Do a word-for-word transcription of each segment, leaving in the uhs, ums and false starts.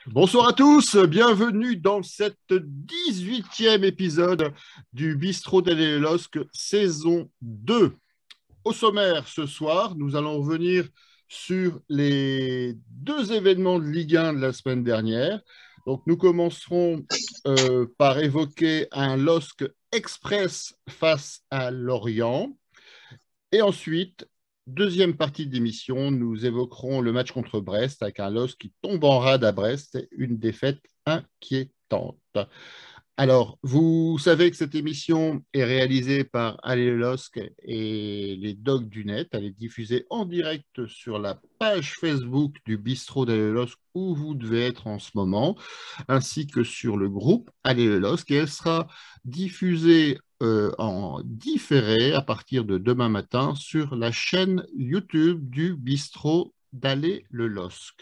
Bonsoir à tous, bienvenue dans cet dix-huitième épisode du Bistrot d'Alain Losc, saison deux. Au sommaire ce soir, nous allons revenir sur les deux événements de Ligue un de la semaine dernière. Donc, nous commencerons euh, par évoquer un Losc Express face à Lorient. Et ensuite, deuxième partie de l'émission, nous évoquerons le match contre Brest avec un L O S qui tombe en rade à Brest, une défaite inquiétante. Alors, vous savez que cette émission est réalisée par Allez le Losc et les Dogs du Net. Elle est diffusée en direct sur la page Facebook du Bistrot d'Allez le Losc où vous devez être en ce moment, ainsi que sur le groupe Allez le Losc. Et elle sera diffusée euh, en différé à partir de demain matin sur la chaîne YouTube du Bistrot d'Allez le Losc.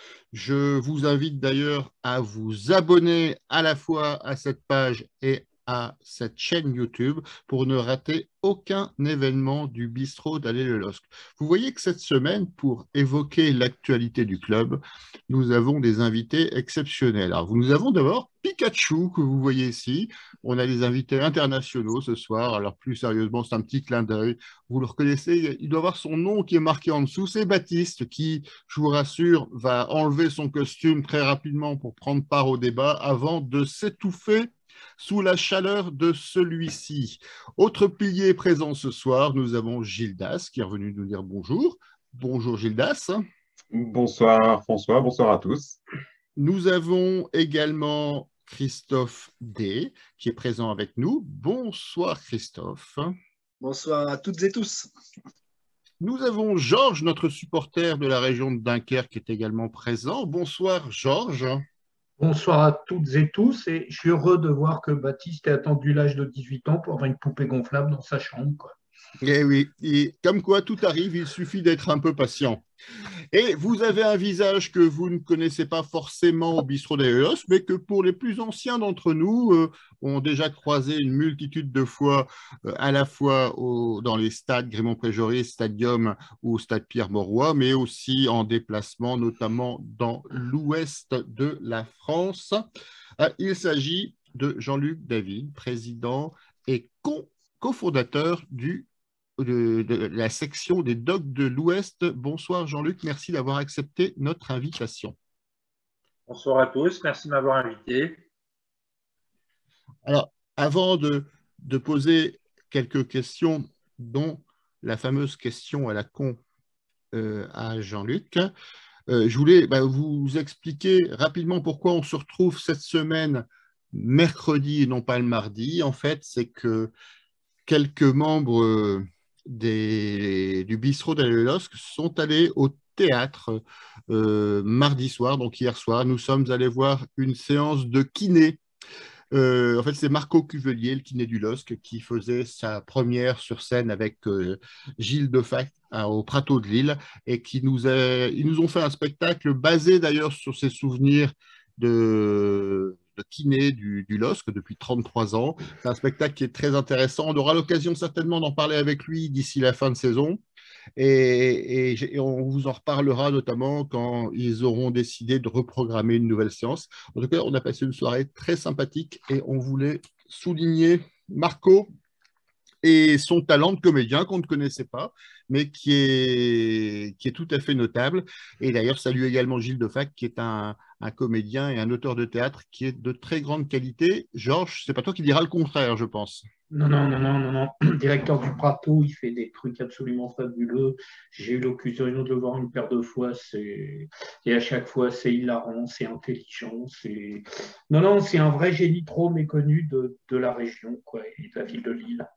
Je vous invite d'ailleurs à vous abonner à la fois à cette page et à cette chaîne YouTube pour ne rater aucun événement du bistrot d'Allez le Losc. Vous voyez que cette semaine, pour évoquer l'actualité du club, nous avons des invités exceptionnels. Alors, nous avons d'abord Pikachu, que vous voyez ici. On a des invités internationaux ce soir. Alors, plus sérieusement, c'est un petit clin d'œil. Vous le reconnaissez, il doit avoir son nom qui est marqué en dessous. C'est Baptiste qui, je vous rassure, va enlever son costume très rapidement pour prendre part au débat avant de s'étouffer sous la chaleur de celui-ci. Autre pilier présent ce soir, nous avons Gildas qui est revenu nous dire bonjour. Bonjour Gildas. Bonsoir François, bonsoir à tous. Nous avons également Christophe D qui est présent avec nous. Bonsoir Christophe. Bonsoir à toutes et tous. Nous avons Georges, notre supporter de la région de Dunkerque, qui est également présent. Bonsoir Georges. Bonsoir à toutes et tous, et je suis heureux de voir que Baptiste a attendu l'âge de dix-huit ans pour avoir une poupée gonflable dans sa chambre, quoi. Eh oui, et comme quoi tout arrive, il suffit d'être un peu patient. Et vous avez un visage que vous ne connaissez pas forcément au bistrot des Hélos, mais que pour les plus anciens d'entre nous euh, ont déjà croisé une multitude de fois, euh, à la fois au, dans les stades Grémont-Préjory, Stadium ou Stade Pierre-Mauroy, mais aussi en déplacement, notamment dans l'ouest de la France. Euh, il s'agit de Jean-Luc David, président et co cofondateur du De, de la section des Dogs de l'Ouest. Bonsoir Jean-Luc, merci d'avoir accepté notre invitation. Bonsoir à tous, merci de m'avoir invité. Alors, avant de, de poser quelques questions, dont la fameuse question à la con euh, à Jean-Luc, euh, je voulais bah, vous expliquer rapidement pourquoi on se retrouve cette semaine mercredi et non pas le mardi. En fait, c'est que quelques membres euh, Des, du bistrot d'Allez le Losc sont allés au théâtre euh, mardi soir, donc hier soir. Nous sommes allés voir une séance de kiné. Euh, en fait, c'est Marco Cuvelier, le kiné du Losc, qui faisait sa première sur scène avec euh, Gilles Defac hein, au Prato de Lille et qui nous a, ils nous ont fait un spectacle basé d'ailleurs sur ses souvenirs de, de kiné du, du Losc depuis trente-trois ans. C'est un spectacle qui est très intéressant. On aura l'occasion certainement d'en parler avec lui d'ici la fin de saison. Et, et, et, on vous en reparlera notamment quand ils auront décidé de reprogrammer une nouvelle séance. En tout cas, on a passé une soirée très sympathique et on voulait souligner Marco et son talent de comédien qu'on ne connaissait pas, mais qui est, qui est tout à fait notable. Et d'ailleurs, salue également Gilles Defac, qui est un, un comédien et un auteur de théâtre qui est de très grande qualité. Georges, c'est pas toi qui diras le contraire, je pense. Non, non, non, non, non, non. Directeur du Prato, il fait des trucs absolument fabuleux. J'ai eu l'occasion de le voir une paire de fois. C'est... Et à chaque fois, c'est hilarant, c'est intelligent. C'est... Non, non, c'est un vrai génie trop méconnu de, de la région, quoi, et de la ville de Lille.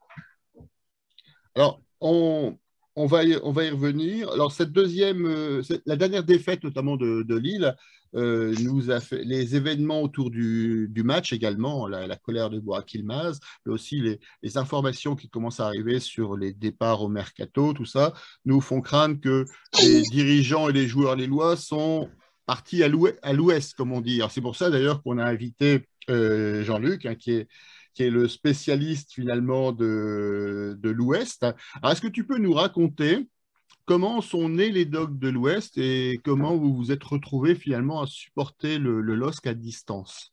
Alors, on, on, va y, on va y revenir. Alors, cette deuxième, euh, cette, la dernière défaite, notamment de, de Lille, euh, nous a fait les événements autour du, du match également, la, la colère de Burak Yılmaz, mais aussi les, les informations qui commencent à arriver sur les départs au mercato, tout ça, nous font craindre que les dirigeants et les joueurs lillois sont partis à l'ouest, comme on dit. C'est pour ça d'ailleurs qu'on a invité euh, Jean-Luc, hein, qui est qui est le spécialiste finalement de, de l'Ouest. Alors, est-ce que tu peux nous raconter comment sont nés les Dogs de l'Ouest et comment vous vous êtes retrouvés finalement à supporter le, le L O S C à distance?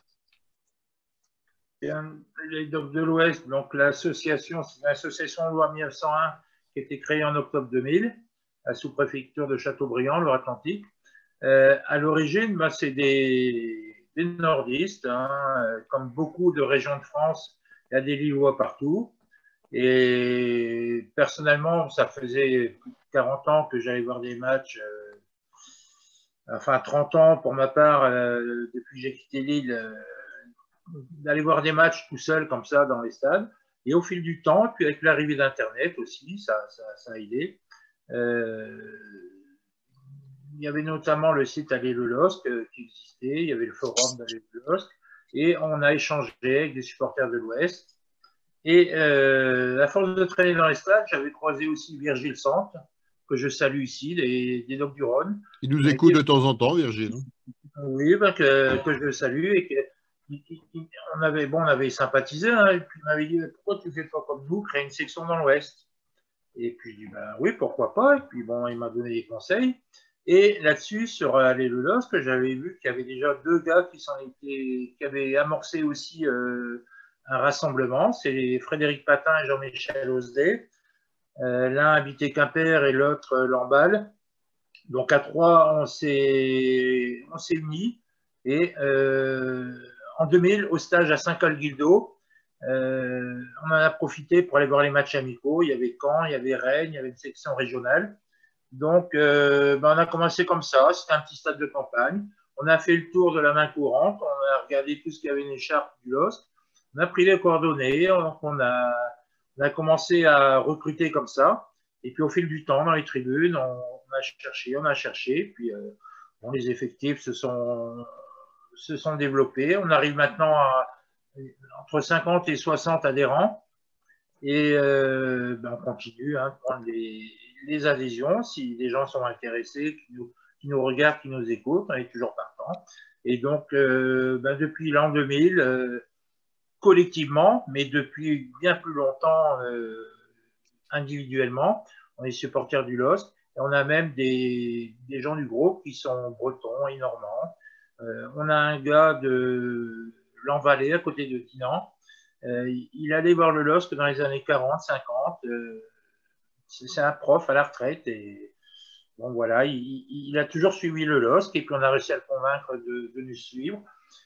Les Dogs de l'Ouest, donc l'association, c'est l'association loi mille neuf cent un qui a été créée en octobre deux mille, à la sous-préfecture de Châteaubriand, Loire-Atlantique. Euh, à l'origine, bah, c'est des, des nordistes, hein, comme beaucoup de régions de France, il y a des Lillois partout. Et personnellement, ça faisait plus de quarante ans que j'allais voir des matchs, euh, enfin trente ans pour ma part, euh, depuis que j'ai quitté Lille, euh, d'aller voir des matchs tout seul comme ça dans les stades. Et au fil du temps, puis avec l'arrivée d'Internet aussi, ça, ça, ça a aidé. Euh, il y avait notamment le site Aller le L O S C euh, qui existait, il y avait le forum d'Aller le L O S C, et on a échangé avec des supporters de l'Ouest. Et euh, à force de traîner dans les stades, j'avais croisé aussi Virgile Sante, que je salue ici, des, des Dogs du Rhône. Il nous écoute de temps en temps, Virgile. Oui, ben que, que je salue et que on avait, bon, on avait sympathisé, hein, et puis il m'avait dit pourquoi tu fais pas comme nous, créer une section dans l'Ouest. Et puis je dis ben oui, pourquoi pas. Et puis bon, il m'a donné des conseils. Et là-dessus, sur Aller le L O S C, j'avais vu qu'il y avait déjà deux gars qui s'en étaient, qui avaient amorcé aussi euh, un rassemblement. C'est Frédéric Patin et Jean-Michel Osdet. Euh, L'un habitait Quimper et l'autre euh, Lamballe. Donc à trois, on s'est on s'est unis et euh, en deux mille, au stage à Saint-Col-Guildo, euh, on en a profité pour aller voir les matchs amicaux. Il y avait Caen, il y avait Rennes, il y avait une section régionale. Donc, euh, ben on a commencé comme ça. C'était un petit stade de campagne. On a fait le tour de la main courante. On a regardé tout ce qu'il y avait une écharpe du L O S C. On a pris les coordonnées. Donc, on a, on a commencé à recruter comme ça. Et puis, au fil du temps, dans les tribunes, on, on a cherché, on a cherché. Puis, euh, bon, les effectifs se sont... se sont développés. On arrive maintenant à entre cinquante et soixante adhérents et euh, ben on continue hein, de prendre les, les adhésions. Si des gens sont intéressés, qui nous, qui nous regardent, qui nous écoutent, on est toujours partant. Et donc, euh, ben depuis l'an deux mille, euh, collectivement, mais depuis bien plus longtemps euh, individuellement, on est supporters du L O S C et on a même des, des gens du groupe qui sont bretons et normands. Euh, on a un gars de l'Envalais, à côté de Dinan. Euh, il allait voir le L O S C dans les années quarante, cinquante. Euh, c'est un prof à la retraite. Et bon, voilà, il, il a toujours suivi le L O S C et puis on a réussi à le convaincre de, de nous suivre.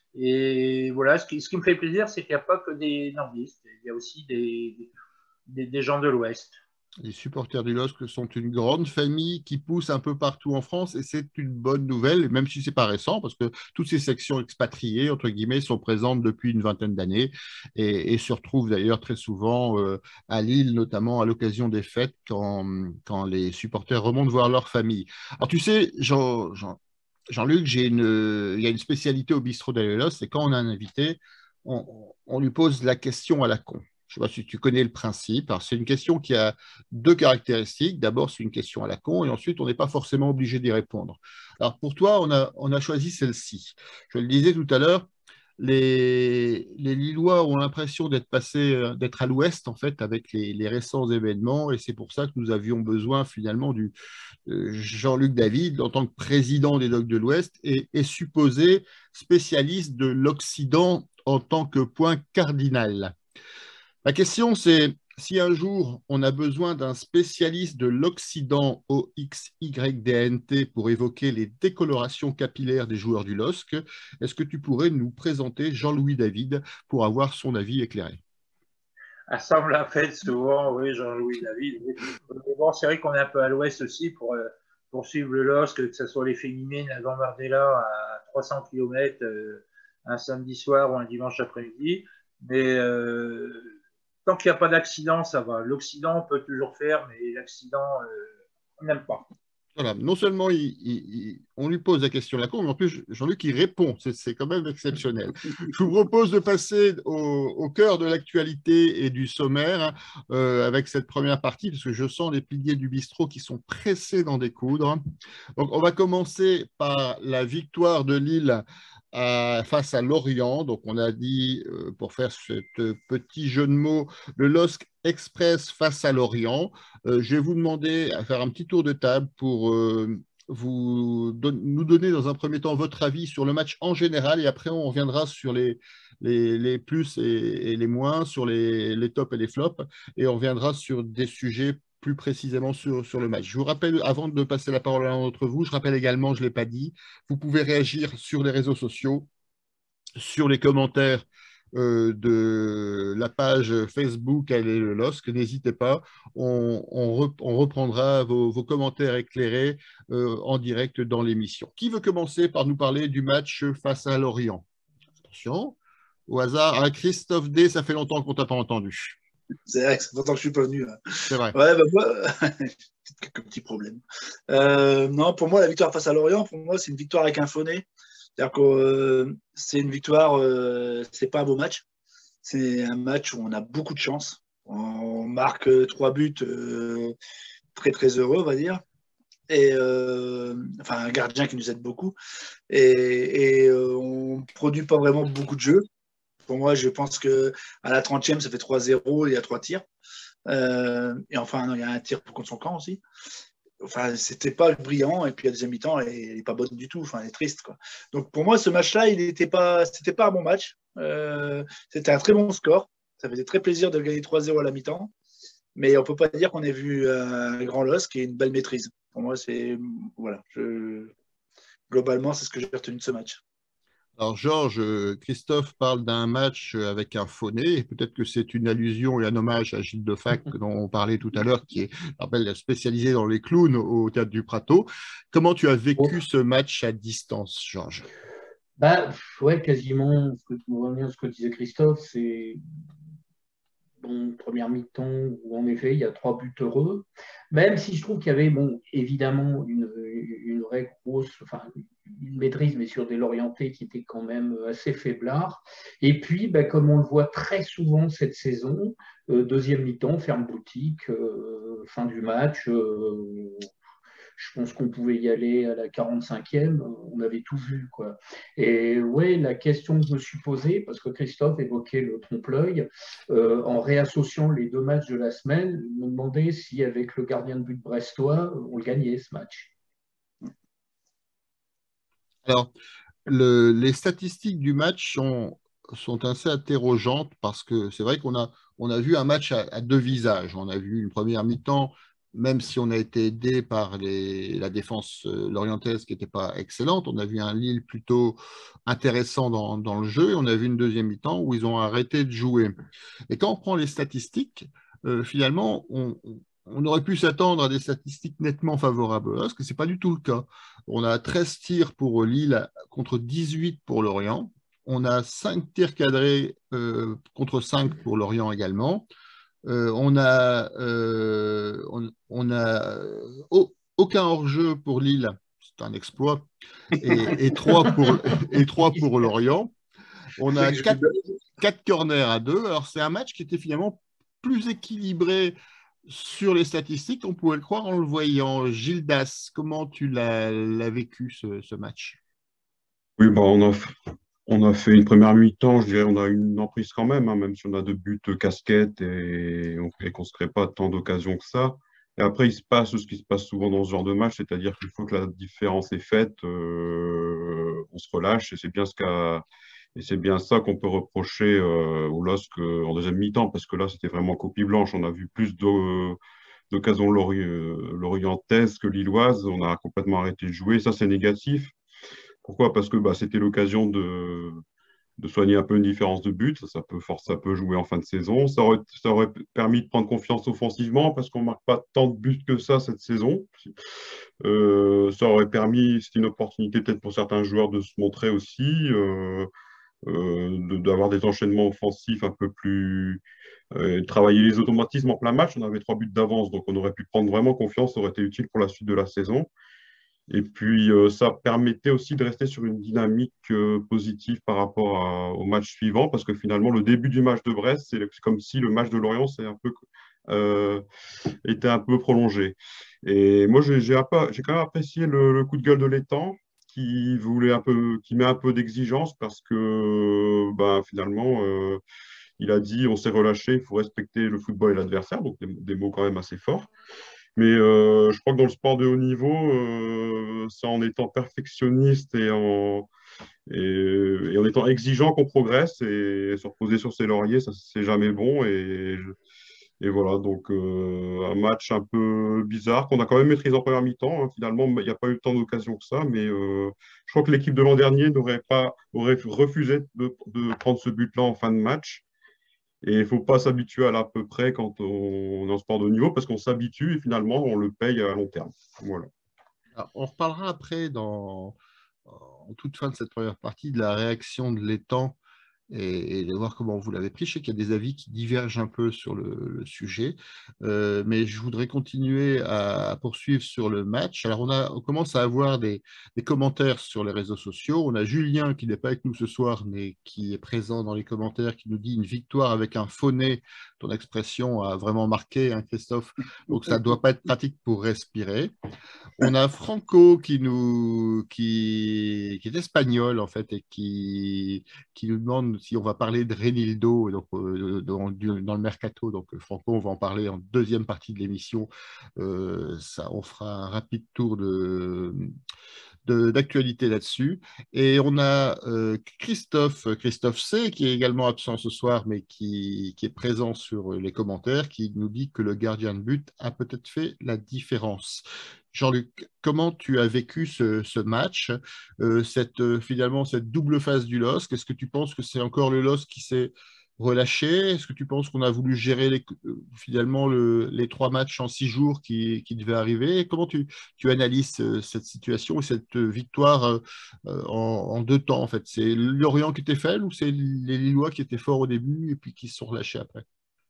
Et voilà, ce qui, ce qui me fait plaisir, c'est qu'il n'y a pas que des nordistes. Il y a aussi des, des, des gens de l'Ouest. Les supporters du L O S C sont une grande famille qui pousse un peu partout en France et c'est une bonne nouvelle, même si ce n'est pas récent, parce que toutes ces sections expatriées, entre guillemets, sont présentes depuis une vingtaine d'années et, et se retrouvent d'ailleurs très souvent euh, à Lille, notamment à l'occasion des fêtes, quand, quand les supporters remontent voir leur famille. Alors tu sais, Jean, Jean, Jean-Luc, j'ai une, il y a une spécialité au bistrot d'Aller le L O S C, c'est quand on a un invité, on, on lui pose la question à la con. Je ne sais pas si tu connais le principe. C'est une question qui a deux caractéristiques. D'abord, c'est une question à la con, et ensuite, on n'est pas forcément obligé d'y répondre. Alors, pour toi, on a, on a choisi celle-ci. Je le disais tout à l'heure, les, les Lillois ont l'impression d'être passés, d'être à l'ouest, en fait, avec les, les récents événements, et c'est pour ça que nous avions besoin, finalement, du euh, Jean-Luc David, en tant que président des Dogs de l'Ouest, et, et supposé spécialiste de l'Occident en tant que point cardinal. La question, c'est si un jour on a besoin d'un spécialiste de l'Occident O X Y D N T pour évoquer les décolorations capillaires des joueurs du L O S C, est-ce que tu pourrais nous présenter Jean-Louis David pour avoir son avis éclairé? Ah, ça, on l'a fait souvent, oui, Jean-Louis David. Bon, c'est vrai qu'on est un peu à l'ouest aussi pour, pour suivre le L O S C, que ce soit les féminines à Gambardella à trois cents kilomètres euh, un samedi soir ou un dimanche après-midi. Mais euh, tant qu'il n'y a pas d'accident, ça va. L'Occident, on peut toujours faire, mais l'accident, euh, on n'aime pas. Voilà. Non seulement il, il, il, on lui pose la question à la con, mais en plus, Jean-Luc, il répond. C'est quand même exceptionnel. Je vous propose de passer au, au cœur de l'actualité et du sommaire hein, euh, avec cette première partie, parce que je sens les piliers du bistrot qui sont pressés d'en découdre. Donc, on va commencer par la victoire de Lille à- face à Lorient. Donc, on a dit, euh, pour faire ce petit jeu de mots, le L O S C Express face à Lorient. Euh, je vais vous demander à faire un petit tour de table pour euh, vous don- nous donner dans un premier temps votre avis sur le match en général et après on reviendra sur les, les, les plus et, et les moins, sur les, les tops et les flops et on reviendra sur des sujets plus précisément sur, sur le match. Je vous rappelle, avant de passer la parole à l'un d'entre vous, je rappelle également, je ne l'ai pas dit, vous pouvez réagir sur les réseaux sociaux, sur les commentaires euh, de la page Facebook Elle est le L O S C. N'hésitez pas, on, on, rep- on reprendra vos, vos commentaires éclairés euh, en direct dans l'émission. Qui veut commencer par nous parler du match face à Lorient? Attention, au hasard, hein, Christophe D, ça fait longtemps qu'on t'a pas entendu. C'est vrai que ça fait longtemps que je suis pas venu. Là. C'est vrai. Ouais, bah, moi, quelques petits problèmes. Euh, non, pour moi, la victoire face à Lorient, pour moi, c'est une victoire avec un phoné. C'est-à-dire que euh, c'est une victoire, euh, c'est pas un beau match. C'est un match où on a beaucoup de chance. On marque euh, trois buts euh, très très heureux, on va dire. Et euh, enfin, un gardien qui nous aide beaucoup. Et, et euh, on produit pas vraiment beaucoup de jeux. Pour moi, je pense qu'à la trentième, ça fait trois zéro, il y a trois tirs. Euh, et enfin, non, il y a un tir contre son camp aussi. Enfin, c'était pas brillant. Et puis, à la deuxième mi-temps, elle n'est pas bonne du tout. Enfin, elle est triste, quoi. Donc, pour moi, ce match-là, il n'était pas, c'était pas un bon match. Euh, c'était un très bon score. Ça faisait très plaisir de gagner trois zéro à la mi-temps. Mais on ne peut pas dire qu'on ait vu un grand L O S C et une belle maîtrise. Pour moi, c'est. Voilà. Je, globalement, c'est ce que j'ai retenu de ce match. Alors, Georges, euh, Christophe parle d'un match avec un phoné, et peut-être que c'est une allusion et un hommage à Gilles Defac dont on parlait tout à l'heure, qui est, je rappelle, spécialisé dans les clowns au Théâtre du Prato. Comment tu as vécu ce match à distance, Georges? Bah, ouais, quasiment, ce que, pour revenir à ce que disait Christophe, c'est bon, première mi-temps où en effet il y a trois buts heureux, même si je trouve qu'il y avait bon, évidemment une, une vraie grosse, enfin une maîtrise, mais sur des Lorientais qui étaient quand même assez faiblards. Et puis, bah, comme on le voit très souvent cette saison, euh, deuxième mi-temps, ferme boutique, euh, fin du match. Euh, je pense qu'on pouvait y aller à la quarante-cinquième, on avait tout vu, quoi. Et ouais, la question que je me suis posée, parce que Christophe évoquait le trompe-l'œil, euh, en réassociant les deux matchs de la semaine, je me demandais si avec le gardien de but brestois, on le gagnait ce match. Alors, le- les statistiques du match sont, sont assez interrogeantes parce que c'est vrai qu'on a, on a vu un match à, à deux visages. On a vu une première mi-temps, même si on a été aidé par les, la défense euh, lorientaise qui n'était pas excellente, on a vu un Lille plutôt intéressant dans, dans le jeu et on a vu une deuxième mi-temps où ils ont arrêté de jouer. Et quand on prend les statistiques, euh, finalement, on, on aurait pu s'attendre à des statistiques nettement favorables, parce que ce n'est pas du tout le cas. On a treize tirs pour Lille contre dix-huit pour Lorient. On a cinq tirs cadrés euh, contre cinq pour Lorient également. Euh, on a, euh, on, on a oh, aucun hors-jeu pour Lille, c'est un exploit, et, et, trois pour, et trois pour Lorient. On a quatre, quatre corners à deux. Alors, c'est un match qui était finalement plus équilibré sur les statistiques, on pouvait le croire en le voyant. Gildas, comment tu l'as, l'as vécu ce, ce match? Oui, bah, on a, f- on a fait une première mi-temps, je dirais, on a une emprise quand même, hein, même si on a deux buts euh, casquettes et, on- et qu'on ne se crée pas tant d'occasions que ça. Et après, il se passe ce qui se passe souvent dans ce genre de match, c'est-à-dire qu'il faut que la différence est faite, euh, on se relâche, et c'est bien ce qu'a, et c'est bien ça qu'on peut reprocher euh, au L O S C euh, en deuxième mi-temps, parce que là, c'était vraiment copie blanche. On a vu plus de- d'occasions lori- euh, lorientaises que lilloises, on a complètement arrêté de jouer, ça c'est négatif. Pourquoi? Parce que bah, c'était l'occasion de, de soigner un peu une différence de but. Ça peut, force, ça peut jouer en fin de saison. Ça aurait, ça aurait permis de prendre confiance offensivement parce qu'on ne marque pas tant de buts que ça cette saison. Euh, ça aurait permis, c'est une opportunité peut-être pour certains joueurs de se montrer aussi, euh, euh, de- d'avoir des enchaînements offensifs un peu plus. Euh, travailler les automatismes en plein match. On avait trois buts d'avance, donc on aurait pu prendre vraiment confiance. Ça aurait été utile pour la suite de la saison. Et puis, euh, ça permettait aussi de rester sur une dynamique euh, positive par rapport à- au match suivant, parce que finalement, le début du match de Brest, c'est comme si le match de Lorient c'est un peu, euh, était un peu prolongé. Et moi, j'ai j'ai un peu- j'ai quand même apprécié le, le coup de gueule de l'étang, qui voulait un peu, qui met un peu d'exigence parce que bah, finalement, euh, il a dit on s'est relâché, il faut respecter le football et l'adversaire, donc des, des mots quand même assez forts. Mais euh, je crois que dans le sport de haut niveau, euh, c'est en étant perfectionniste et en, et, et en étant exigeant qu'on progresse et se reposer sur ses lauriers, ça c'est jamais bon. Et, et voilà, donc euh, un match un peu bizarre qu'on a quand même maîtrisé en première mi-temps, hein. Finalement, il n'y a pas eu tant d'occasions que ça, mais euh, je crois que l'équipe de l'an dernier n'aurait pas aurait refusé de, de prendre ce but-là en fin de match. Et il ne faut pas s'habituer à l'à peu près quand on est en sport de haut niveau, parce qu'on s'habitue et finalement, on le paye à long terme. Voilà. Alors, on reparlera après, dans, en toute fin de cette première partie, de la réaction de l'étang et, et de voir comment vous l'avez pris. Je sais qu'il y a des avis qui divergent un peu sur le, le sujet, euh, mais je voudrais continuer à, à poursuivre sur le match. Alors, on, a, on commence à avoir des, des commentaires sur les réseaux sociaux. On a Julien qui n'est pas avec nous ce soir, mais qui est présent dans les commentaires, qui nous dit une victoire avec un faux nez. Ton expression a vraiment marqué, hein, Christophe. Donc, ça ne doit pas être pratique pour respirer. On a Franco qui nous qui, qui est espagnol en fait et qui, qui nous demande si on va parler de Renildo donc, euh, dans, dans le mercato. Donc Franco, on va en parler en deuxième partie de l'émission. Euh, ça, on fera un rapide tour de de- d'actualité là-dessus. Et on a euh, Christophe, Christophe C, qui est également absent ce soir, mais qui, qui est présent sur les commentaires, qui nous dit que le gardien de but a peut-être fait la différence. Jean-Luc, comment tu as vécu ce, ce match, euh, cette, euh, finalement cette double phase du L O S C? Est-ce que tu penses que c'est encore le L O S C qui s'est relâché? Est-ce que tu penses qu'on a voulu gérer les, euh, finalement le- les trois matchs en six jours qui, qui devaient arriver? Comment tu, tu analyses euh, cette situation et cette euh, victoire euh, euh, en, en deux temps en fait? C'est Lorient qui était faible ou c'est les Lillois qui étaient forts au début et puis qui se sont relâchés après?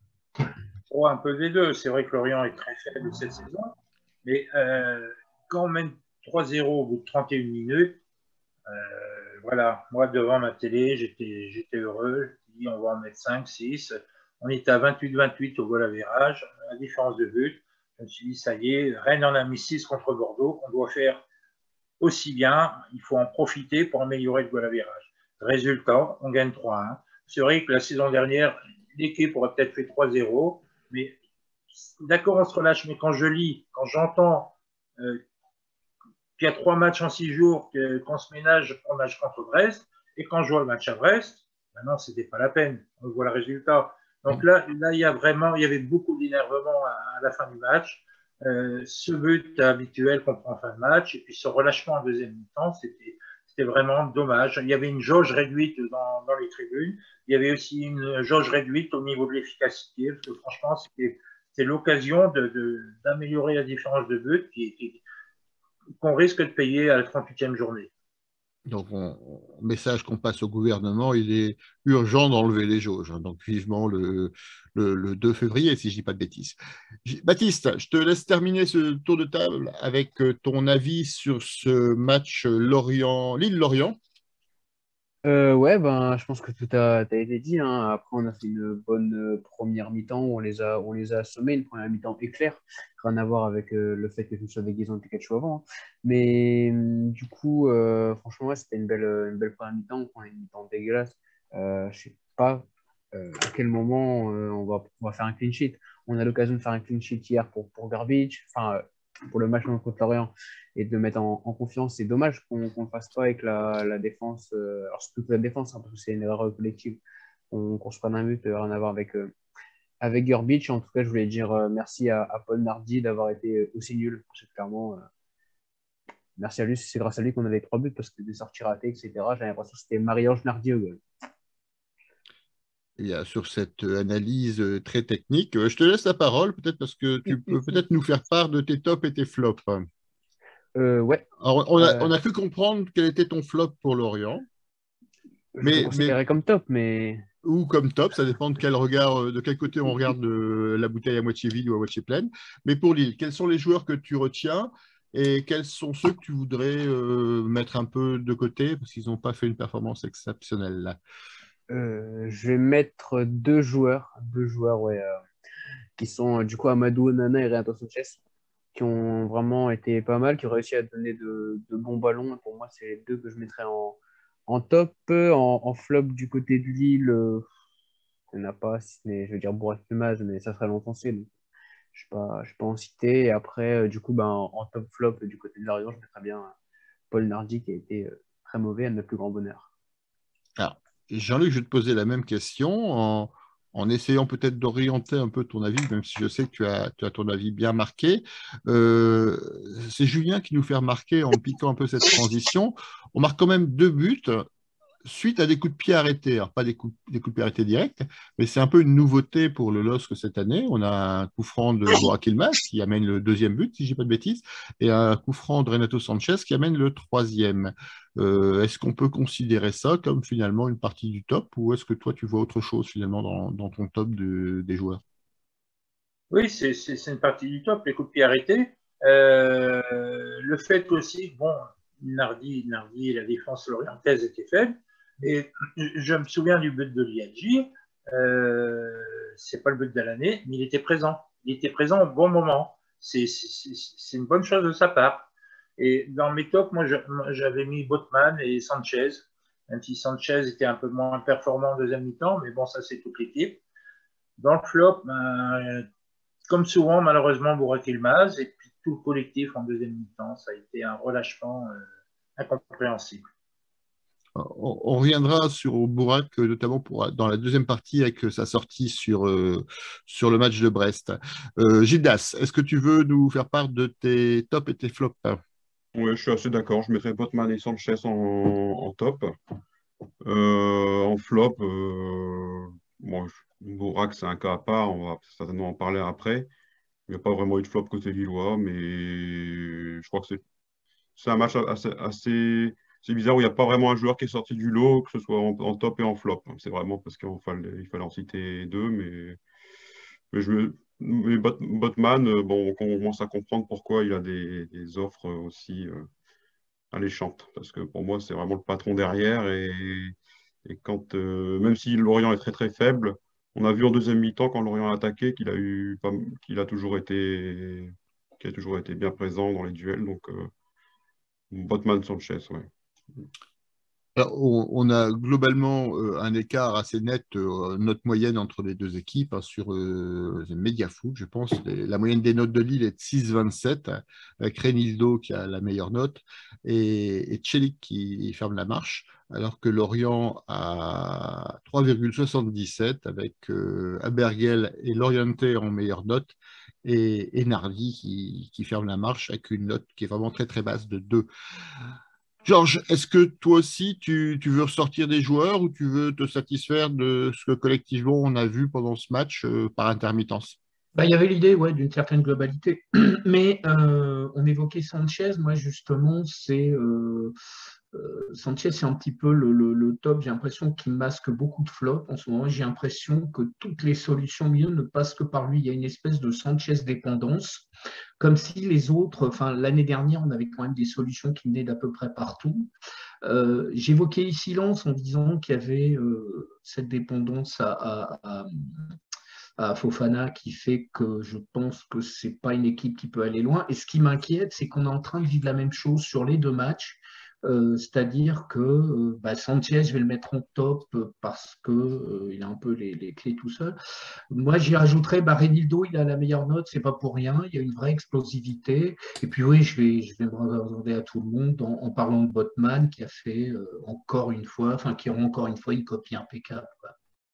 Oh, un peu des deux. C'est vrai que Lorient est très faible cette saison. Mais euh, quand on mène trois zéro au bout de trente et une minutes, euh, voilà, moi devant ma télé, j'étais, j'étais heureux. Je dis on va en mettre cinq, six. On était à vingt-huit vingt-huit au goal average, à différence de but. Je me suis dit, ça y est, Rennes en a mis six contre Bordeaux. On doit faire aussi bien. Il faut en profiter pour améliorer le goal average. Résultat, on gagne trois un. C'est vrai que la saison dernière, l'équipe aurait peut-être fait trois zéro, mais d'accord, on se relâche, mais quand je lis, quand j'entends euh, qu'il y a trois matchs en six jours, qu'on se ménage pour le match contre Brest, et quand je vois le match à Brest, maintenant, ce n'était pas la peine. On voit le résultat. Donc là, là, il y a vraiment, il y avait beaucoup d'énervement à, à la fin du match. Euh, ce but habituel qu'on prend en fin de match, et puis ce relâchement en deuxième mi-temps, c'était, c'était vraiment dommage. Il y avait une jauge réduite dans, dans les tribunes. Il y avait aussi une jauge réduite au niveau de l'efficacité, parce que franchement, c'était c'est l'occasion de, de, d'améliorer la différence de but qui, qui, qu'on risque de payer à la trente-huitième journée. Donc, on, on- message qu'on passe au gouvernement, il est urgent d'enlever les jauges, hein. Donc, vivement le, le, le deux février, si je ne dis pas de bêtises. J- Baptiste, je te laisse terminer ce tour de table avec euh, ton avis sur ce match Lorient, Lille-Lorient. Euh, ouais, ben, je pense que tout a, a été dit, hein. Après, on a fait une bonne euh, première mi-temps où on les a, on les a assommés. Une première mi-temps éclair. Rien à voir avec euh, le fait que je me sois déguisé en Pikachu avant, hein. Mais hum, du coup, euh, franchement, ouais, c'était une belle, une belle première mi-temps. On a une mi-temps dégueulasse. Euh, je sais pas euh, à quel moment euh, on va, on va faire un clean sheet. On a l'occasion de faire un clean sheet hier pour, pour Garbage, enfin, euh, pour le match contre Lorient et de le mettre en, en confiance. C'est dommage qu'on ne le fasse pas avec la, la défense. Euh, alors, c'est toute la défense, hein, parce que c'est une erreur collective. On, qu'on se prenne un but, euh, rien à voir avec, euh, avec Garbage. En tout cas, je voulais dire euh, merci à, à Paul Nardi d'avoir été euh, aussi nul. Parce que clairement, euh, merci à lui. C'est grâce à lui qu'on a les trois buts, parce que des sorties ratées, et cetera. J'ai l'impression que c'était Marie-Ange Nardi au goal. Et euh, sur cette euh, analyse euh, très technique, Euh, je te laisse la parole, peut-être parce que tu peux peut-être nous faire part de tes tops et tes flops. Euh, ouais. Alors, on a, Euh, on a cru comprendre quel était ton flop pour Lorient, je le mais, mais considérais comme top, mais ou comme top, ça dépend de quel regard, euh, de quel côté on regarde de la bouteille à moitié vide ou à moitié pleine. Mais pour Lille, quels sont les joueurs que tu retiens et quels sont ceux que tu voudrais euh, mettre un peu de côté parce qu'ils n'ont pas fait une performance exceptionnelle là? euh, je vais mettre deux joueurs, deux joueurs, ouais, euh, qui sont euh, du coup Amadou Onana et Renato Sanchez, qui ont vraiment été pas mal, qui ont réussi à donner de, de bons ballons. Pour moi, c'est les deux que je mettrais en, en top. En, en flop du côté de Lille, euh, il n'y en a pas, si ce n'est, je veux dire, Burak Yilmaz, mais ça serait l'enfoncer. Donc je ne vais, vais pas en citer. Et après, euh, du coup, ben, en, en top flop, du côté de Lorient, je mettrais bien Paul Nardi, qui a été euh, très mauvais à notre plus grand bonheur. Alors, Jean-Luc, je vais te poser la même question en, en essayant peut-être d'orienter un peu ton avis, même si je sais que tu as, tu as ton avis bien marqué. Euh, c'est Julien qui nous fait remarquer, en piquant un peu cette transition, on marque quand même deux buts suite à des coups de pied arrêtés. Alors, pas des coups, des coups de pied arrêtés directs, mais c'est un peu une nouveauté pour le L O S C cette année. On a un coup franc de Burak Yilmaz qui amène le deuxième but, si je ne dis pas de bêtises, et un coup franc de Renato Sanchez qui amène le troisième. Euh, est-ce qu'on peut considérer ça comme finalement une partie du top, ou est-ce que toi, tu vois autre chose finalement dans, dans ton top de, des joueurs? Oui, c'est une partie du top, les coups de pied arrêtés. Euh, le fait aussi, bon, Nardi, Nardi, la défense lorientaise était faible. Et je me souviens du but de Liadji. Euh, c'est pas le but de l'année, mais il était présent. Il était présent au bon moment. C'est une bonne chose de sa part. Et dans mes tops, moi, j'avais mis Botman et Sanchez. Même si Sanchez était un peu moins performant en deuxième mi-temps, mais bon, ça, c'est toute l'équipe. Dans le flop, ben, comme souvent, malheureusement, Burak Yilmaz, et puis tout le collectif en deuxième mi-temps, ça a été un relâchement euh, incompréhensible. On, on reviendra sur Burak, notamment pour, dans la deuxième partie avec sa sortie sur, euh, sur le match de Brest. Euh, Gildas, est-ce que tu veux nous faire part de tes tops et tes flops? Oui, je suis assez d'accord. Je mettrais Botman et Sanchez en, en top. Euh, en flop, euh, bon, Burak, c'est un cas à part. On va certainement en parler après. Il n'y a pas vraiment eu de flop côté lillois, mais je crois que c'est un match assez, assez c'est bizarre où il n'y a pas vraiment un joueur qui est sorti du lot, que ce soit en, en top et en flop. C'est vraiment parce qu'il fallait, il fallait en citer deux, mais, mais, je, mais Bot, Botman, bon, on commence à comprendre pourquoi il a des, des offres aussi euh, alléchantes. Parce que pour moi, c'est vraiment le patron derrière. Et, et quand, euh, même si Lorient est très très faible, on a vu en deuxième mi-temps, quand Lorient a attaqué, qu'il a, eu, qu'il a, toujours été, qu'il a toujours été bien présent dans les duels. Donc, euh, Botman, Sanchez, oui. Alors, on, on a globalement euh, un écart assez net, euh, note moyenne entre les deux équipes hein, sur euh, Mediafoot, je pense. Les, la moyenne des notes de Lille est de six virgule vingt-sept, avec Renildo qui a la meilleure note et, et Tchelik qui ferme la marche, alors que Lorient a trois virgule soixante-dix-sept avec euh, Abergel et Lorienté en meilleure note et, et Nardi qui, qui ferme la marche avec une note qui est vraiment très très basse de deux. Georges, est-ce que toi aussi, tu, tu veux ressortir des joueurs ou tu veux te satisfaire de ce que collectivement on a vu pendant ce match euh, par intermittence? Bah, il y avait l'idée ouais, d'une certaine globalité. Mais euh, on évoquait Sanchez. Moi, justement, c'est euh, euh, Sanchez, c'est un petit peu le, le, le top. J'ai l'impression qu'il masque beaucoup de flops en ce moment. J'ai l'impression que toutes les solutions au milieu ne passent que par lui. Il y a une espèce de Sanchez dépendance, comme si les autres, enfin l'année dernière, on avait quand même des solutions qui venaient d'à peu près partout. Euh, J'évoquais ici Lens en disant qu'il y avait euh, cette dépendance à, à, à à Fofana qui fait que je pense que c'est pas une équipe qui peut aller loin. Et ce qui m'inquiète, c'est qu'on est en train de vivre la même chose sur les deux matchs. Euh, C'est-à-dire que euh, bah, Sanchez, je vais le mettre en top parce qu'il euh, a un peu les, les, clés tout seul. Moi, j'y rajouterais bah, Renildo, il a la meilleure note, c'est pas pour rien. Il y a une vraie explosivité. Et puis oui, je vais, je vais me regarder à tout le monde en, en parlant de Botman qui a fait euh, encore une fois, enfin qui aura encore une fois une copie impeccable. Quoi.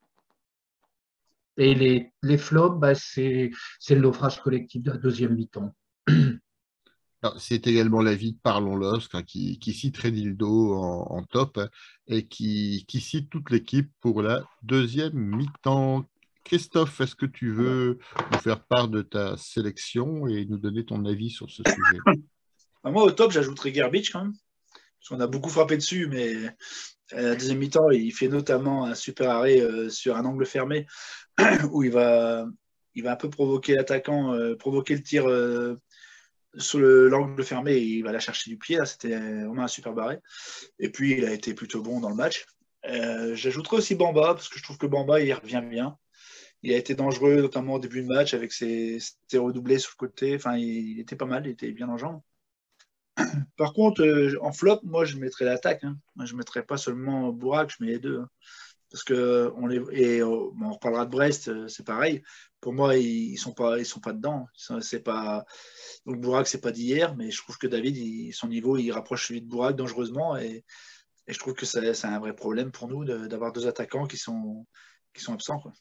Et les, les flops, bah, c'est le naufrage collectif de la deuxième mi-temps. C'est également l'avis de Parlons Lost hein, qui, qui cite Renildo en, en top et qui, qui cite toute l'équipe pour la deuxième mi-temps. Christophe, est-ce que tu veux nous faire part de ta sélection et nous donner ton avis sur ce sujet? Moi, au top, j'ajouterais Gerbich quand même. Parce qu'on a beaucoup frappé dessus, mais à la deuxième mi-temps, il fait notamment un super arrêt euh, sur un angle fermé où il va, il va un peu provoquer l'attaquant, euh, provoquer le tir euh, sur l'angle fermé et il va la chercher du pied. C'était vraiment un super arrêt. Et puis, il a été plutôt bon dans le match. Euh, J'ajouterai aussi Bamba, parce que je trouve que Bamba, il revient bien. il a été dangereux, notamment au début de match, avec ses, ses redoublés sur le côté. Enfin, il, il était pas mal, il était bien en jambes. Par contre, euh, en flop, moi, je mettrais l'attaque. Hein. Moi, je ne mettrais pas seulement Bourak, je mets les deux. Hein. Parce que on les et on, on reparlera de Brest, euh, c'est pareil. Pour moi, ils, ils sont pas, ils sont pas dedans. C'est pas donc Bourak, c'est pas d'hier, mais je trouve que David, il, son niveau, il rapproche celui de Bourak dangereusement, et, et je trouve que c'est un vrai problème pour nous d'avoir deux attaquants qui sont qui sont absents, quoi.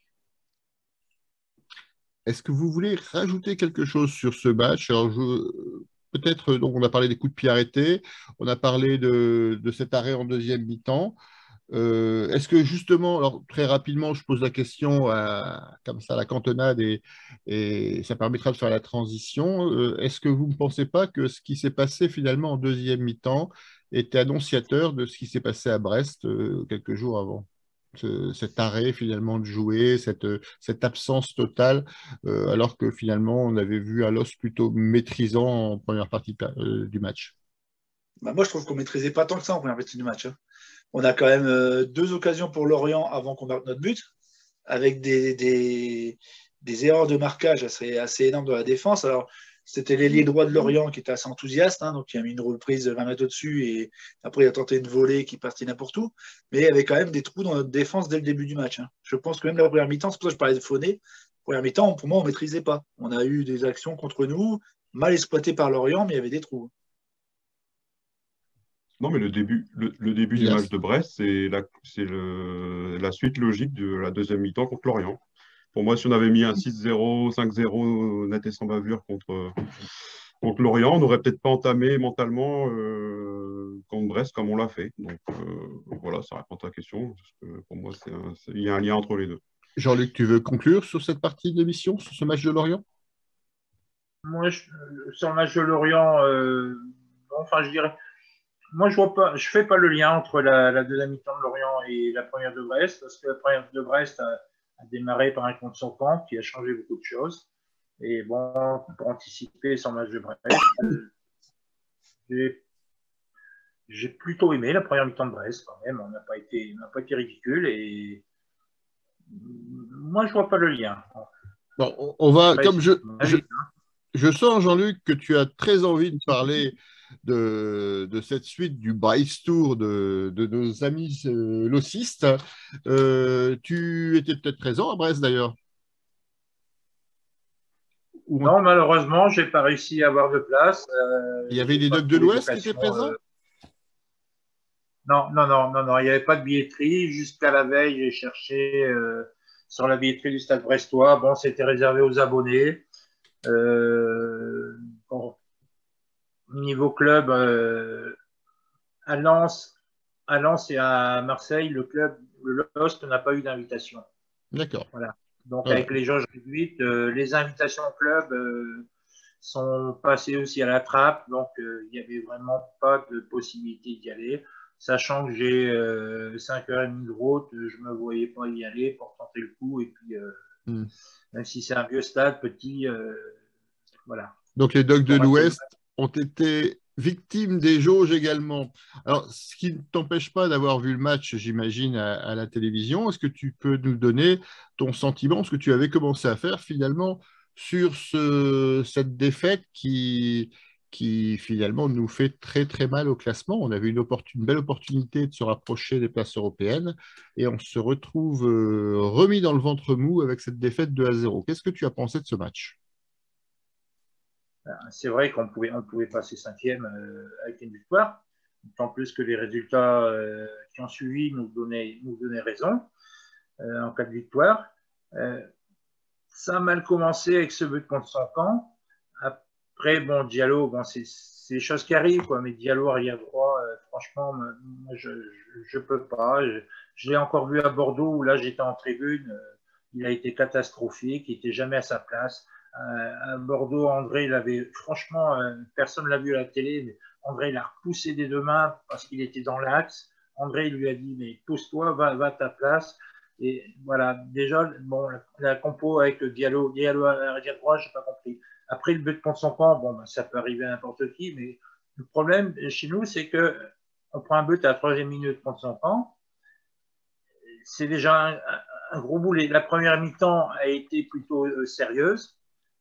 Est-ce que vous voulez rajouter quelque chose sur ce match? Alors, je... peut-être, donc, on a parlé des coups de pied arrêtés, on a parlé de, de cet arrêt en deuxième mi-temps. Euh, est-ce que justement, alors très rapidement, je pose la question à, comme ça, à la cantonade et, et ça permettra de faire la transition. Euh, est-ce que vous ne pensez pas que ce qui s'est passé finalement en deuxième mi-temps était annonciateur de ce qui s'est passé à Brest euh, quelques jours avant? Ce- cet arrêt finalement de jouer, cette, cette absence totale, euh, alors que finalement on avait vu Alos plutôt maîtrisant en première partie euh, du match. Bah, moi, je trouve qu'on maîtrisait pas tant que ça en première partie du match. Hein. On a quand même euh, deux occasions pour Lorient avant qu'on marque notre but, avec des, des, des erreurs de marquage assez, assez énormes de la défense. Alors, c'était l'ailier droit de Lorient qui était assez enthousiaste, hein, donc il a mis une reprise de vingt mètres au-dessus et après il a tenté une volée qui partit n'importe où. Mais il y avait quand même des trous dans notre défense dès le début du match. Hein. Je pense que même la première mi-temps, c'est pour ça que je parlais de Fauné, première mi-temps, pour moi, on ne maîtrisait pas. On a eu des actions contre nous, mal exploitées par Lorient, mais il y avait des trous. Non, mais le début, le, le début du Yes. match de Brest, c'est la, c'est le, la suite logique de la deuxième mi-temps contre Lorient. Pour moi, si on avait mis un six zéro, cinq zéro net et sans bavure contre, contre Lorient, on n'aurait peut-être pas entamé mentalement euh, contre Brest comme on l'a fait. Donc euh, voilà, ça répond à ta question. Parce que pour moi, c'est un- c'est- il y a un lien entre les deux. Jean-Luc, tu veux conclure sur cette partie de l'émission, sur ce match de Lorient? Moi, je, sur le match de Lorient, euh, enfin, je dirais, moi, je vois pas, je fais pas le lien entre la, la deuxième mi-temps de Lorient et la première de Brest, parce que la première de Brest a, a démarré par un contre son camp qui a changé beaucoup de choses. Et bon, pour anticiper son match de Brest, euh, j'ai, j'ai plutôt aimé la première mi-temps de Brest quand même. On n'a pas été, on n'a pas été ridicule et moi, je vois pas le lien. Bon, on, on va, Après, comme je, c'est mon je, avis, hein. je sens, Jean-Luc, que tu as très envie de parler de, de cette suite du Bryce Tour de, de nos amis euh, lossistes. Euh, tu étais peut-être présent à Brest d'ailleurs. Ou on- Non, malheureusement, j'ai pas réussi à avoir de place. Euh, il y avait j'ai des pas Ducks de trouvé l'Ouest qui étaient d'occasion. présents? euh, Non, non, non, non, non, il n'y avait pas de billetterie. Jusqu'à la veille, j'ai cherché euh, sur la billetterie du Stade Brestois. Bon, c'était réservé aux abonnés. Euh, bon, niveau club, euh, à Lens, à Lens et à Marseille, le club, le Lost n'a pas eu d'invitation. D'accord. Voilà. Donc, Voilà. avec les jauges réduites, euh, les invitations au club euh, sont passées aussi à la trappe. Donc, euh, il n'y avait vraiment pas de possibilité d'y aller. Sachant que j'ai euh, cinq heures trente de route, je ne me voyais pas y aller pour tenter le coup. Et puis, euh, Hmm. même si c'est un vieux stade, petit, euh, voilà. Donc les Ducks de Pour rater le l'Ouest ont été victimes des jauges également. Alors, ce qui ne t'empêche pas d'avoir vu le match, j'imagine, à, à la télévision. Est-ce que tu peux nous donner ton sentiment, ce que tu avais commencé à faire finalement sur ce, cette défaite qui, qui finalement nous fait très très mal au classement? On avait une, opportun- une belle opportunité de se rapprocher des places européennes et on se retrouve euh, remis dans le ventre mou avec cette défaite deux à zéro. Qu'est-ce que tu as pensé de ce match? C'est vrai qu'on pouvait, on pouvait passer cinquième euh, avec une victoire. En plus que les résultats euh, qui ont suivi nous donnaient, nous donnaient raison euh, en cas de victoire. Euh, ça a mal commencé avec ce but contre son camp. Après, bon, Diallo, bon, c'est des choses qui arrivent, quoi, mais Diallo arrière droit, euh, franchement, moi, je ne peux pas. Je, je l'ai encore vu à Bordeaux où là, j'étais en tribune. Euh, il a été catastrophique, il n'était jamais à sa place. Euh, à Bordeaux, André, il avait, franchement, euh, personne ne l'a vu à la télé, mais André l'a repoussé des deux mains parce qu'il était dans l'axe. André il lui a dit, mais pousse-toi, va, va à ta place. Et voilà, déjà, bon, la, la compo avec le Diallo, Diallo à l'arrière droit, je n'ai pas compris. Après, le but contre son camp, bon, ben, ça peut arriver à n'importe qui, mais le problème chez nous, c'est que on prend un but à la troisième minute contre son camp. C'est déjà un, un gros boulet. La première mi-temps a été plutôt euh, sérieuse.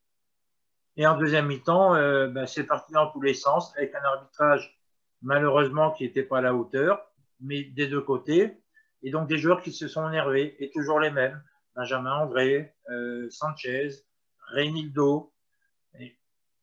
Et en deuxième mi-temps, euh, ben, c'est parti dans tous les sens, avec un arbitrage malheureusement qui n'était pas à la hauteur, mais des deux côtés. Et donc des joueurs qui se sont énervés, et toujours les mêmes. Benjamin André, euh, Sanchez, Reinildo. Et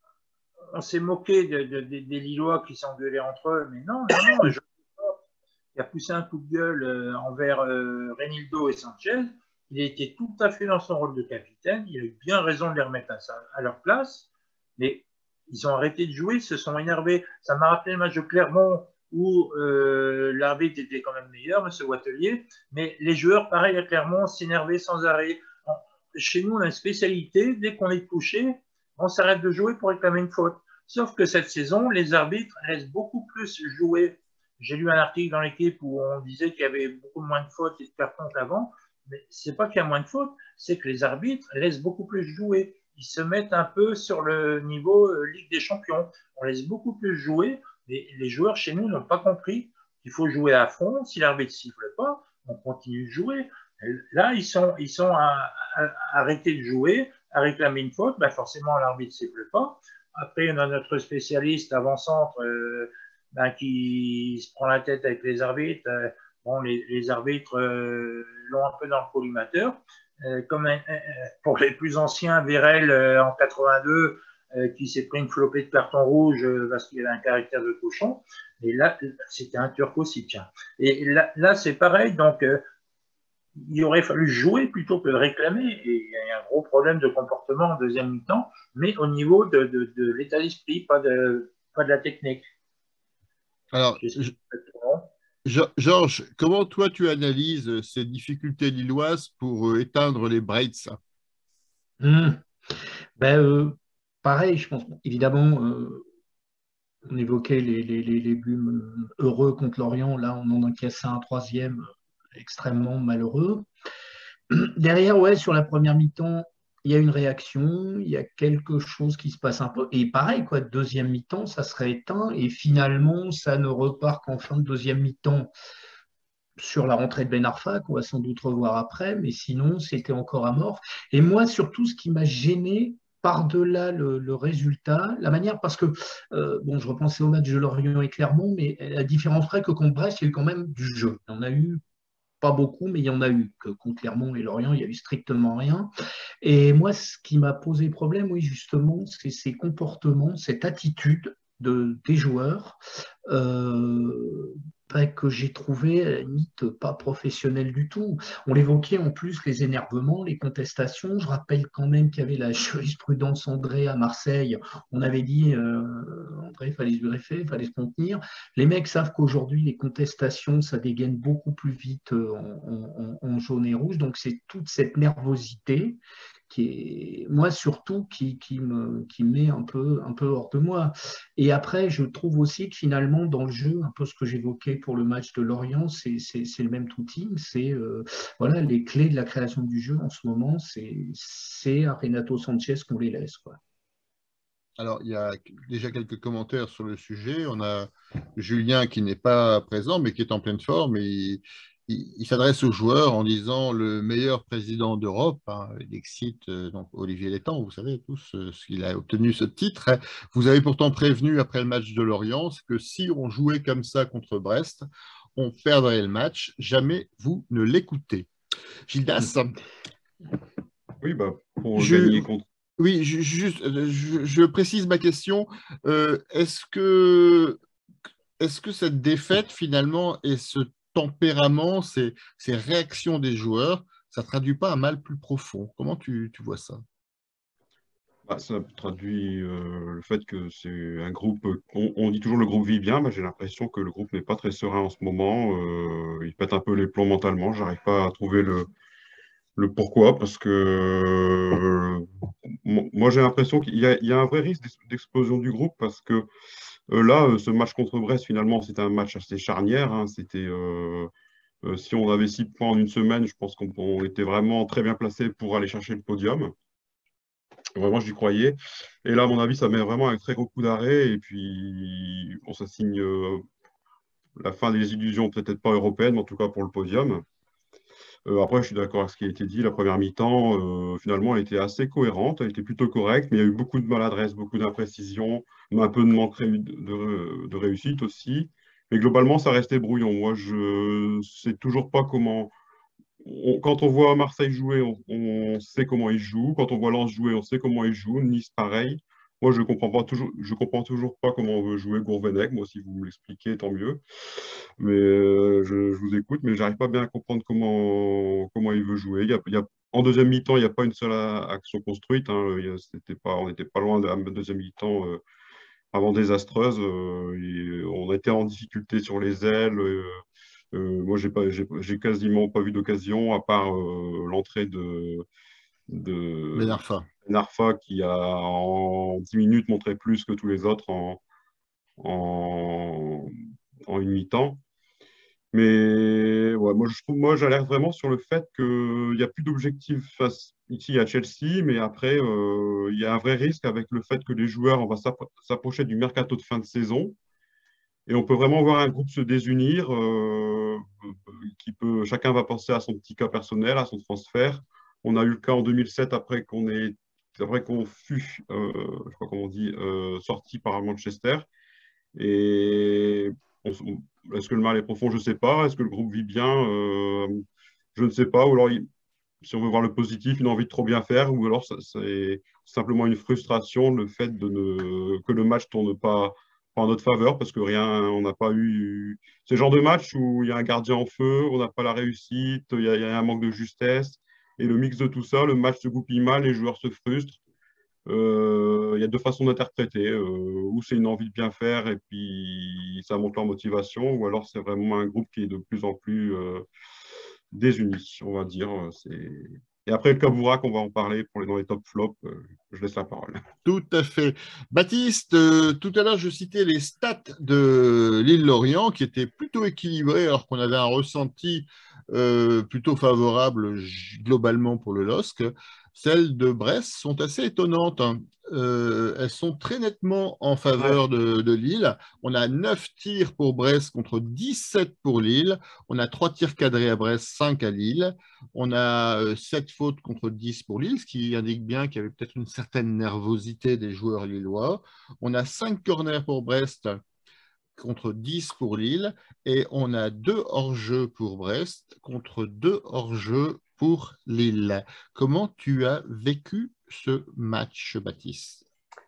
on s'est moqué de, de, de, des Lillois qui s'engueulaient entre eux, mais non, non, non. Je... Il a poussé un coup de gueule euh, envers euh, Reinildo et Sanchez. Il a été tout à fait dans son rôle de capitaine. Il a eu bien raison de les remettre à, à leur place. Mais ils ont arrêté de jouer, ils se sont énervés. Ça m'a rappelé le match de Clermont où euh, l'arbitre était quand même meilleur, M. Wattelier. Mais les joueurs, pareil à Clermont, s'énervaient sans arrêt. Chez nous, on a une spécialité. Dès qu'on est touché, on s'arrête de jouer pour réclamer une faute. Sauf que cette saison, les arbitres laissent beaucoup plus jouer. J'ai lu un article dans l'équipe où on disait qu'il y avait beaucoup moins de fautes et de cartons qu'avant. Mais ce n'est pas qu'il y a moins de fautes, c'est que les arbitres laissent beaucoup plus jouer. Ils se mettent un peu sur le niveau euh, Ligue des Champions. On laisse beaucoup plus jouer. Et les joueurs chez nous n'ont pas compris qu'il faut jouer à fond. Si l'arbitre ne siffle pas, on continue de jouer. Et là, ils sont, ils sont à, à, à arrêter de jouer, à réclamer une faute. Ben forcément, l'arbitre ne siffle pas. Après, on a notre spécialiste avant-centre euh, ben, qui se prend la tête avec les arbitres. Euh, Bon, les, les arbitres euh, l'ont un peu dans le collimateur. Euh, comme un, un, pour les plus anciens, Vérel euh, en quatre-vingt-deux, euh, qui s'est pris une flopée de cartons rouges euh, parce qu'il avait un caractère de cochon. Et là, c'était un Turc aussi, tiens. Et là, là c'est pareil. Donc, euh, il aurait fallu jouer plutôt que de réclamer. Et il y a un gros problème de comportement en deuxième mi-temps, mais au niveau de, de, de l'état d'esprit, pas de, pas de la technique. Alors, je... Georges, comment toi tu analyses ces difficultés lilloises pour euh, éteindre les Braids? mmh. ben, euh, Pareil, je pense, évidemment, euh, on évoquait les, les, les, les buts heureux contre Lorient, là on en encaisse un troisième extrêmement malheureux. Derrière, ouais, sur la première mi-temps, il y a une réaction, il y a quelque chose qui se passe un peu. Et pareil, quoi, deuxième mi-temps, ça serait éteint. Et finalement, ça ne repart qu'en fin de deuxième mi-temps sur la rentrée de Ben Arfa, qu'on va sans doute revoir après. Mais sinon, c'était encore amorphe. Et moi, surtout, ce qui m'a gêné, par-delà le, le résultat, la manière, parce que, euh, bon, je repensais au match de Lorient et Clermont, mais la différence près que contre Brest, il y a eu quand même du jeu. On a eu pas beaucoup, mais il y en a eu. Que contre Clermont et Lorient, il n'y a eu strictement rien. Et moi, ce qui m'a posé problème, oui, justement, c'est ces comportements, cette attitude de, des joueurs euh, que j'ai trouvé à la limite pas professionnel du tout. On l'évoquait en plus, les énervements, les contestations. Je rappelle quand même qu'il y avait la jurisprudence André à Marseille. On avait dit, euh, André, il fallait se greffer, il fallait se contenir. Les mecs savent qu'aujourd'hui, les contestations, ça dégaine beaucoup plus vite en, en, en jaune et rouge. Donc, c'est toute cette nervosité qui est, moi surtout, qui, qui, me, qui me met un peu, un peu hors de moi. Et après, je trouve aussi que finalement, dans le jeu, un peu ce que j'évoquais pour le match de Lorient, c'est, c'est, c'est le même tout-team. C'est euh, voilà, les clés de la création du jeu en ce moment, c'est, c'est à Renato Sanchez qu'on les laisse, quoi. Alors, il y a déjà quelques commentaires sur le sujet. On a Julien qui n'est pas présent, mais qui est en pleine forme. Et il, il, il s'adresse aux joueurs en disant le meilleur président d'Europe. Hein, il excite euh, donc Olivier Létang, vous savez tous euh, qu'il a obtenu ce titre. Vous avez pourtant prévenu après le match de Lorient que si on jouait comme ça contre Brest, on perdrait le match. Jamais vous ne l'écoutez. Gildas. Oui, bah, pour je... gagner contre. Oui, je, juste, je, je précise ma question. Euh, est-ce que, est-ce que cette défaite, finalement, et ce tempérament, ces, ces réactions des joueurs, ça ne traduit pas un mal plus profond? Comment tu, tu vois ça? Bah, ça traduit euh, le fait que c'est un groupe, on, on dit toujours le groupe vit bien, mais j'ai l'impression que le groupe n'est pas très serein en ce moment. Euh, il pète un peu les plombs mentalement, j'arrive pas à trouver le, le pourquoi, parce que euh, moi j'ai l'impression qu'il y a, il y a un vrai risque d'explosion du groupe, parce que euh, là, ce match contre Brest, finalement, c'était un match assez charnière. Hein, c'était, euh, euh, si on avait six points en une semaine, je pense qu'on on était vraiment très bien placé pour aller chercher le podium. Vraiment, j'y croyais. Et là, à mon avis, ça met vraiment un très gros coup d'arrêt. Et puis, bon, ça signe euh, la fin des illusions, peut-être pas européennes, mais en tout cas pour le podium. Euh, après, je suis d'accord avec ce qui a été dit. La première mi-temps, euh, finalement, elle était assez cohérente, elle était plutôt correcte, mais il y a eu beaucoup de maladresse, beaucoup d'imprécision, un peu de manque de, de- de réussite aussi. Mais globalement, ça restait brouillon. Moi, je ne sais toujours pas comment. on- quand on voit Marseille jouer, on, on sait comment ils jouent. Quand on voit Lens jouer, on sait comment ils jouent. Nice, pareil. Moi, je comprends pas toujours, je comprends toujours pas comment on veut jouer Gourvenec. Moi, si vous me l'expliquez, tant mieux. Mais euh, je, je vous écoute, mais j'arrive pas bien à comprendre comment, comment il veut jouer. Il y a, il y a- en deuxième mi-temps, il n'y a pas une seule a- action construite, hein. Il y a- c'était pas, on n'était pas loin de la deuxième mi-temps euh, avant désastreuse. Euh, et on était en difficulté sur les ailes. euh, euh, moi, j'ai pas, j'ai, j'ai quasiment pas vu d'occasion, à part euh, l'entrée de, Ben de Arfa. Narfa qui a en dix minutes montré plus que tous les autres en, en, en une mi-temps. Mais ouais, moi, je trouve, moi, j'alerte vraiment sur le fait qu'il n'y a plus d'objectif face ici à Chelsea, mais après, euh, il y a un vrai risque avec le fait que les joueurs, on va s'appro- s'approcher du mercato de fin de saison, et on peut vraiment voir un groupe se désunir, euh, qui peut, chacun va penser à son petit cas personnel, à son transfert. On a eu le cas en deux mille sept après qu'on ait, après qu'on fut, euh, je crois comment on dit, euh, sorti par Manchester. Et on- on- est-ce que le mal est profond? Je ne sais pas. Est-ce que le groupe vit bien? Euh, je ne sais pas. Ou alors, il- si on veut voir le positif, une envie de trop bien faire, ou alors ça- c'est simplement une frustration, le fait de ne, que le match ne tourne pas, pas en notre faveur, parce que rien, on n'a pas eu. C'est le genre de match où il y a un gardien en feu, on n'a pas la réussite, il y a, il y a un manque de justesse. Et le mix de tout ça, le match se goupille mal, les joueurs se frustrent. Euh, Il y a deux façons d'interpréter. Euh, ou c'est une envie de bien faire et puis ça monte leur motivation, ou alors c'est vraiment un groupe qui est de plus en plus euh, désuni, on va dire. C'est... Et après le Kabourak, on va en parler pour les, dans les top flops. Euh, je laisse la parole. Tout à fait. Baptiste, euh, tout à l'heure, je citais les stats de l'île Lorient qui étaient plutôt équilibrées alors qu'on avait un ressenti euh, plutôt favorable j- globalement pour le L O S C. Celles de Brest sont assez étonnantes, hein. Euh, elles sont très nettement en Ouais. faveur de, de Lille. On a neuf tirs pour Brest contre dix-sept pour Lille. On a trois tirs cadrés à Brest, cinq à Lille. On a euh, sept fautes contre dix pour Lille, ce qui indique bien qu'il y avait peut-être une certaine nervosité des joueurs lillois. On a cinq corners pour Brest contre dix pour Lille. Et on a deux hors-jeu pour Brest contre deux hors-jeu pour Lille. Comment tu as vécu ce match, Baptiste?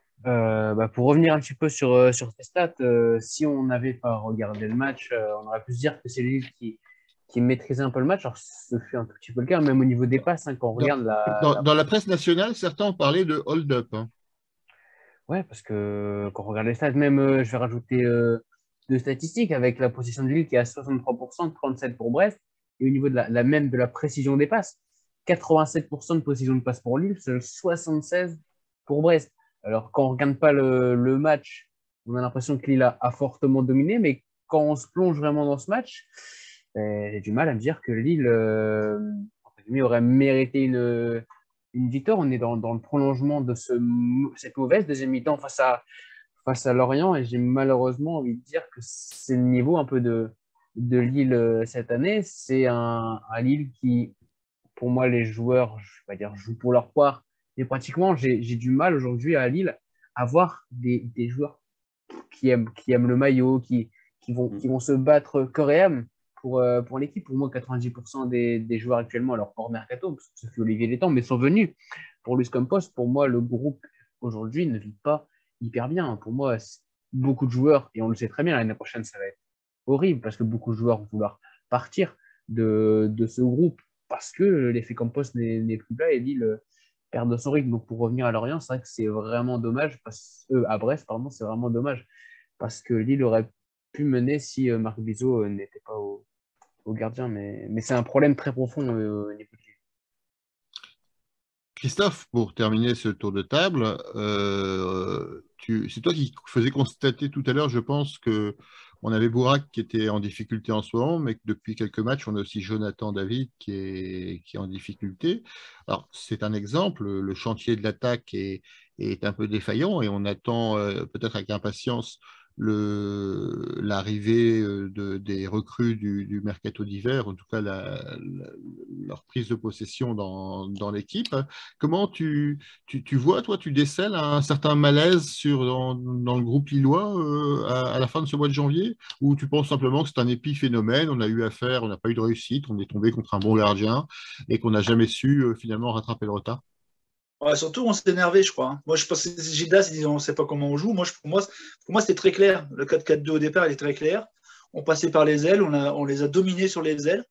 Euh, bah, pour revenir un petit peu sur, euh, sur tes stats, euh, si on n'avait pas regardé le match, euh, on aurait pu se dire que c'est Lille qui, qui maîtrisait un peu le match. Alors, ce fut un tout petit peu le cas, même au niveau des passes, hein, quand on Dans, regarde la, dans- la... dans la presse nationale, certains ont parlé de hold-up, hein. Ouais, parce que quand on regarde les stats, même, euh, je vais rajouter euh, deux statistiques avec la possession de Lille qui est à soixante-trois pour cent, trente-sept pour Brest, et au niveau de la, la même de la précision des passes, quatre-vingt-sept pour cent de précision de passe pour Lille, seul soixante-seize pour Brest. Alors, quand on ne regarde pas le, le match, on a l'impression que Lille a, a fortement dominé, mais quand on se plonge vraiment dans ce match, euh, j'ai du mal à me dire que Lille euh, entre guillemets, aurait mérité une, une victoire. On est dans, dans le prolongement de ce, cette mauvaise deuxième mi-temps face à, face à Lorient, et j'ai malheureusement envie de dire que c'est le niveau un peu de, de Lille euh, cette année. C'est un, un Lille qui, pour moi, les joueurs, je ne vais pas dire jouent pour leur part, mais pratiquement, j'ai j'ai du mal aujourd'hui à Lille à voir des, des joueurs qui aiment, qui aiment le maillot, qui, qui, vont, qui vont se battre corps et âme pour, euh, pour l'équipe. Pour moi, quatre-vingt-dix pour cent des, des joueurs actuellement, alors hors mercato, parce que ce fut Olivier Létang, mais sont venus pour Luis Campos. Pour moi, le groupe aujourd'hui ne vit pas hyper bien. Pour moi, beaucoup de joueurs, et on le sait très bien, l'année prochaine, ça va être horrible parce que beaucoup de joueurs vont vouloir partir de, de ce groupe parce que l'effet Campos n'est plus là et Lille perd de son rythme. Donc pour revenir à Lorient, c'est vrai que c'est vraiment dommage, parce, euh, à Brest, pardon, c'est vraiment dommage parce que Lille aurait pu mener si euh, Marc Bizot euh, n'était pas au, au gardien. Mais, mais c'est un problème très profond euh, au niveau de Lille. Christophe, pour terminer ce tour de table, euh, tu, c'est toi qui faisais constater tout à l'heure, je pense, que on avait Bourak qui était en difficulté en ce moment, mais que depuis quelques matchs, on a aussi Jonathan David qui est, qui est en difficulté. Alors, c'est un exemple, le chantier de l'attaque est, est un peu défaillant et on attend euh, peut-être avec impatience le, l'arrivée de, des recrues du, du mercato d'hiver, en tout cas la, la, leur prise de possession dans, dans l'équipe. Comment tu, tu, tu vois, toi, tu décèles un certain malaise sur, dans, dans le groupe lillois euh, à, à la fin de ce mois de janvier, ou tu penses simplement que c'est un épiphénomène, on a eu affaire, on n'a pas eu de réussite, on est tombé contre un bon gardien et qu'on n'a jamais su euh, finalement rattraper le retard? Ouais, surtout, on s'est énervé, je crois. hein. Moi, je pense que Gildas, il dit on ne sait pas comment on joue. Moi, je, pour moi, pour moi c'était très clair. Le quatre quatre deux au départ, il est très clair. On passait par les ailes, on, a, on les a dominés sur les ailes.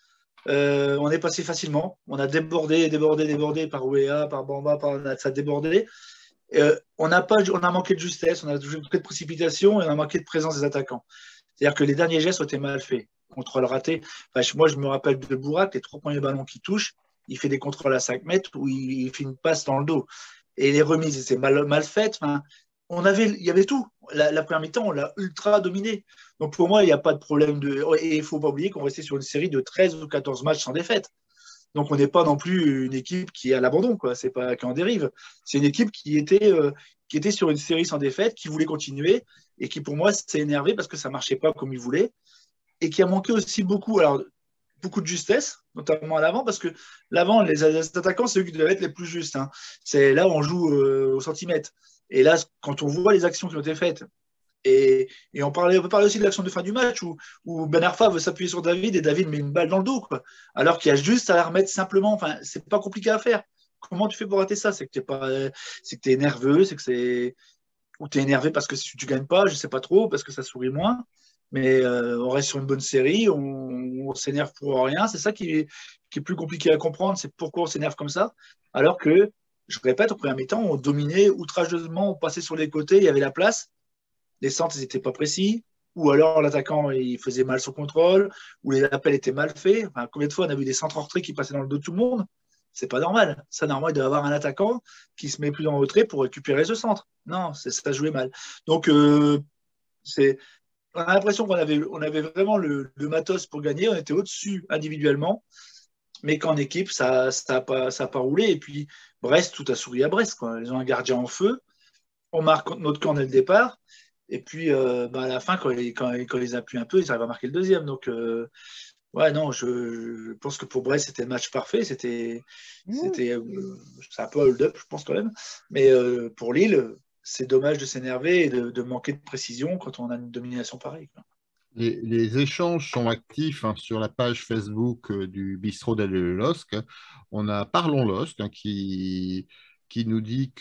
Euh, on est passé facilement. On a débordé, débordé, débordé par Ouéa, par Bamba, par, ça a débordé. Euh, on, a pas, on a manqué de justesse, on a manqué de précipitation et on a manqué de présence des attaquants. C'est-à-dire que les derniers gestes ont été mal faits. Contrôle raté. Enfin, moi, je me rappelle de Bourak, les trois premiers ballons qu'il touche, il fait des contrôles à cinq mètres où il, il fait une passe dans le dos. Et les remises étaient mal, mal faites. Enfin, on avait, il y avait tout. La, la première mi-temps, on l'a ultra dominé. Donc pour moi, il n'y a pas de problème. De... Et il ne faut pas oublier qu'on restait sur une série de treize ou quatorze matchs sans défaite. Donc on n'est pas non plus une équipe qui est à l'abandon, quoi. C'est pas qu'en dérive. C'est une équipe qui était, euh, qui était sur une série sans défaite, qui voulait continuer et qui pour moi s'est énervé parce que ça ne marchait pas comme il voulait et qui a manqué aussi beaucoup. Alors, beaucoup de justesse, notamment à l'avant, parce que l'avant, les, les attaquants, c'est eux qui doivent être les plus justes. Hein. C'est là où on joue euh, au centimètre. Et là, quand on voit les actions qui ont été faites, et, et on, parlait, on peut parler aussi de l'action de fin du match où, où Ben Arfa veut s'appuyer sur David et David met une balle dans le dos, quoi. Alors qu'il y a juste à la remettre simplement. Enfin, c'est pas compliqué à faire. Comment tu fais pour rater ça? C'est que tu es pas, c'est que t'es nerveux, c'est que c'est ou tu es énervé parce que si tu gagnes pas, je sais pas trop, parce que ça sourit moins. Mais euh, on reste sur une bonne série, on, on s'énerve pour rien. C'est ça qui est, qui est plus compliqué à comprendre, c'est pourquoi on s'énerve comme ça. Alors que, je répète, au premier mi-temps, on dominait outrageusement, on passait sur les côtés, il y avait la place. Les centres, ils n'étaient pas précis. Ou alors l'attaquant, il faisait mal son contrôle, ou les appels étaient mal faits. Enfin, combien de fois on a vu des centres en retrait qui passaient dans le dos de tout le monde? C'est pas normal. Ça, normalement, il doit y avoir un attaquant qui se met plus en retrait pour récupérer ce centre. Non, ça jouait mal. Donc, euh, c'est... on a l'impression qu'on avait, on avait vraiment le, le matos pour gagner. On était au-dessus individuellement, mais qu'en équipe, ça n'a ça pas, ça pas roulé. Et puis, Brest, tout a souri à Brest, quoi. Ils ont un gardien en feu. On marque notre camp dès le départ. Et puis, euh, bah, à la fin, quand, quand, quand ils appuient un peu, ils arrivent à marquer le deuxième. Donc, euh, ouais, non, je, je pense que pour Brest, c'était le match parfait. C'était, mmh. c'était, euh, c'est un peu hold-up, je pense quand même. Mais euh, pour Lille, c'est dommage de s'énerver et de, de manquer de précision quand on a une domination pareille, quoi. Les, les échanges sont actifs hein, sur la page Facebook euh, du Bistrot d'El Losc. On a Parlons Losc hein, qui, qui nous dit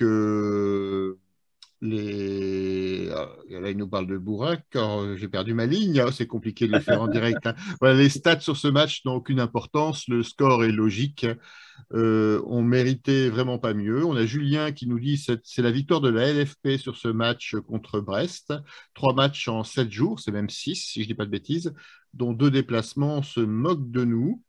que les... Là, il nous parle de Bourak. Alors, j'ai perdu ma ligne. Hein, c'est compliqué de le faire en direct. Hein. Voilà, les stats sur ce match n'ont aucune importance. Le score est logique. Euh, on méritait vraiment pas mieux. On a Julien qui nous dit que c'est la victoire de la L F P sur ce match contre Brest. Trois matchs en sept jours, c'est même six, si je ne dis pas de bêtises, dont deux déplacements. On se moque de nous.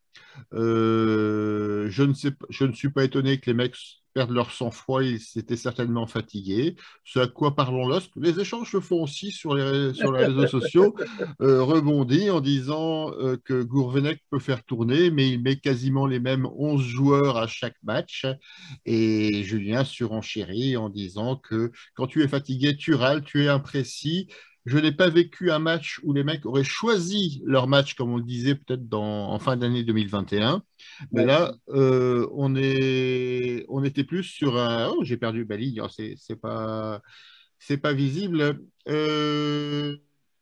Euh, je, ne sais, je ne suis pas étonné que les mecs perdent leur sang-froid, ils s'étaient certainement fatigués. Ce à quoi parlons Lost. Les échanges se font aussi sur les, sur les réseaux sociaux, euh, rebondit en disant euh, que Gourvenec peut faire tourner, mais il met quasiment les mêmes onze joueurs à chaque match. Et Julien surenchérit en disant que quand tu es fatigué, tu râles, tu es imprécis. Je n'ai pas vécu un match où les mecs auraient choisi leur match, comme on le disait peut-être en fin d'année deux mille vingt et un. Mais ouais. là, euh, on, est, on était plus sur un... Oh, j'ai perdu ma ligne, c'est, c'est pas, c'est pas visible. Euh...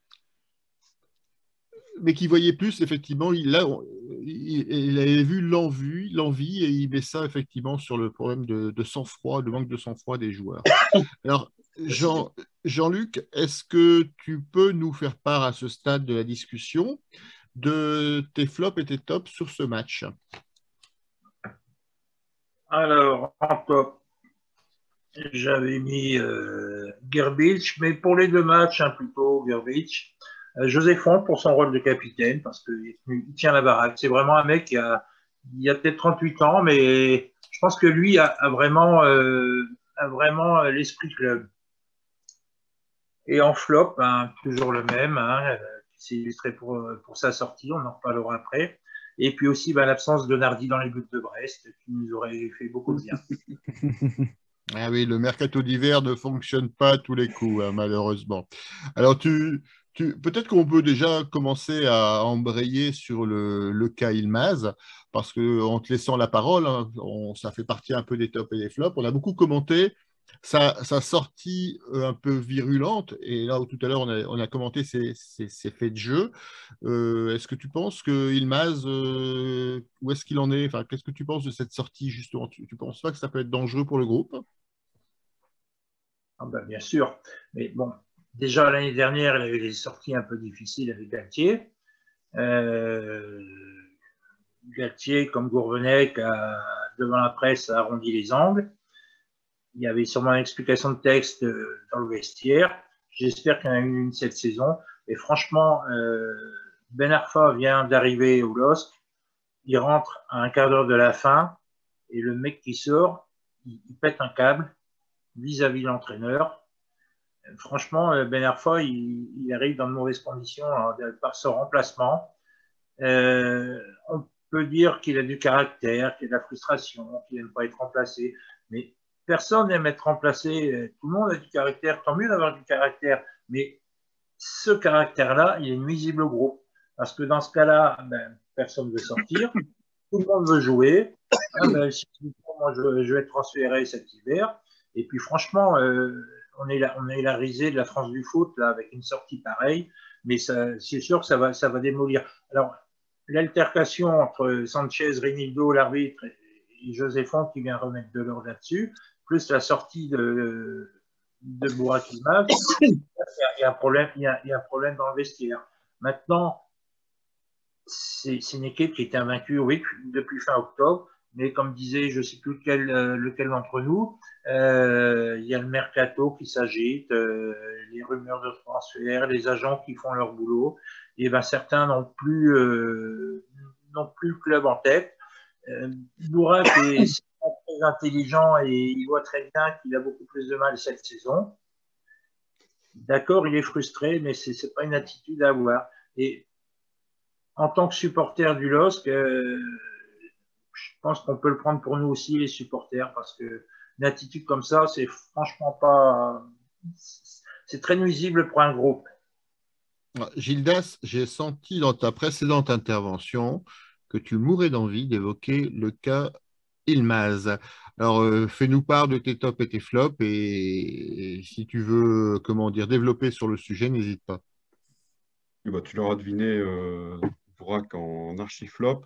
Mais qui voyait plus, effectivement, il, là, il, il avait vu l'envie, l'envie et il met ça, effectivement, sur le problème de, de sang-froid, de manque de sang-froid des joueurs. Alors, Jean, Jean-Luc, est-ce que tu peux nous faire part à ce stade de la discussion de tes flops et tes tops sur ce match? Alors, en top, j'avais mis euh, Grbić, mais pour les deux matchs, hein, plutôt Grbić. Euh, José Font pour son rôle de capitaine, parce qu'il tient la baraque. C'est vraiment un mec qui a, il a peut-être trente-huit ans, mais je pense que lui a, a vraiment, euh, a vraiment l'esprit de club. Et en flop, hein, toujours le même, hein, qui s'est illustré pour, pour sa sortie, on en reparlera après. Et puis aussi ben, l'absence de Nardi dans les buts de Brest, qui nous aurait fait beaucoup de bien. Ah oui, le mercato d'hiver ne fonctionne pas à tous les coups, hein, malheureusement. Alors, tu, tu, peut-être qu'on peut déjà commencer à embrayer sur le, le cas Ilmaz, parce qu'en te laissant la parole, hein, on- ça fait partie un peu des tops et des flops. On a beaucoup commenté sa, sa sortie euh, un peu virulente, et là où tout à l'heure on a, on a commenté ses, ses- ses faits de jeu. Euh, est-ce que tu penses que Ilmaz, euh, où est-ce qu'il en est? Enfin, qu'est-ce que tu penses de cette sortie, justement? Tu, tu penses pas que ça peut être dangereux pour le groupe? Ah ben, bien sûr. Mais bon, déjà l'année dernière, il avait des sorties un peu difficiles avec Galtier. Euh, Galtier, comme Gourvenec, a, devant la presse, a arrondi les angles. Il y avait sûrement une explication de texte euh, dans le vestiaire. J'espère qu'il y en a eu une cette saison. Et franchement, euh, Ben Arfa vient d'arriver au L O S C. Il rentre à un quart d'heure de la fin. Et le mec qui sort, il, il pète un câble vis-à-vis de l'entraîneur. Franchement, Ben Arfa, il, il, arrive dans de mauvaises conditions hein, par son remplacement. Euh, on peut dire qu'il a du caractère, qu'il a de la frustration, qu'il n'aime pas être remplacé. Mais personne n'aime être remplacé. Tout le monde a du caractère. Tant mieux d'avoir du caractère. Mais ce caractère-là, il est nuisible au groupe. Parce que dans ce cas-là, ben, personne ne veut sortir. Tout le monde veut jouer. Ah, ben, si moi, je, je vais être transféré cet hiver. Et puis, franchement, euh, on, est la, on est la risée de la France du foot là, avec une sortie pareille. Mais c'est sûr que ça va, ça va démolir. Alors, l'altercation entre Sanchez, Rinaldo, l'arbitre, et Joséphon qui vient remettre de l'ordre là-dessus, plus la sortie de, de Burak Yilmaz, il y a un problème, il y a, il y a un problème dans le vestiaire. Maintenant, c'est une équipe qui était invaincue, oui, depuis fin octobre, mais comme disait, je ne sais plus lequel, lequel d'entre nous, euh, il y a le mercato qui s'agite, euh, les rumeurs de transfert, les agents qui font leur boulot, et ben certains n'ont plus, euh, n'ont plus le club en tête. Euh, Burak est très intelligent et il voit très bien qu'il a beaucoup plus de mal cette saison. D'accord, il est frustré, mais ce n'est pas une attitude à avoir. Et en tant que supporter du L O S C, euh, je pense qu'on peut le prendre pour nous aussi, les supporters, parce que une attitude comme ça, c'est franchement pas. C'est très nuisible pour un groupe. Gildas, j'ai senti dans ta précédente intervention que tu mourais d'envie d'évoquer le cas Ilmaz. Alors, euh, fais-nous part de tes tops et tes flops, et, et si tu veux, comment dire, développer sur le sujet, n'hésite pas. Et bah, tu l'auras deviné, euh, Burak en archi-flop.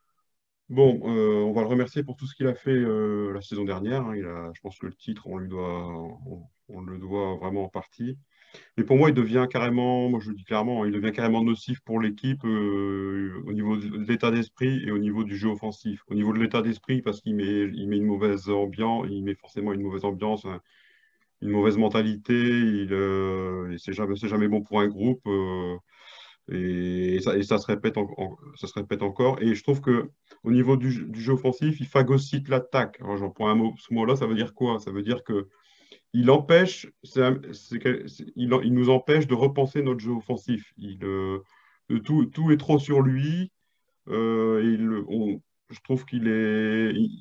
Bon, euh, on va le remercier pour tout ce qu'il a fait euh, la saison dernière. Hein. Il a, je pense que le titre, on lui doit, on, on le doit vraiment en partie. Mais pour moi, il devient carrément, moi je le dis clairement, hein, il devient carrément nocif pour l'équipe euh, au niveau de l'état d'esprit et au niveau du jeu offensif. Au niveau de l'état d'esprit, parce qu'il met, il met une mauvaise ambiance, il met forcément une mauvaise ambiance, hein, une mauvaise mentalité. Il, euh, et c'est jamais, c'est jamais bon pour un groupe. Euh, et, ça, et ça se répète, en- en- ça se répète encore. Et je trouve que au niveau du, du jeu offensif, il phagocyte l'attaque. Alors j'en prends un mot, ce mot-là, ça veut dire quoi? Ça veut dire que il empêche, c'est un- c'est que- c'est- il, il nous empêche de repenser notre jeu offensif. Il, euh, tout, tout est trop sur lui. Euh, et il, on- je trouve qu'il est, il,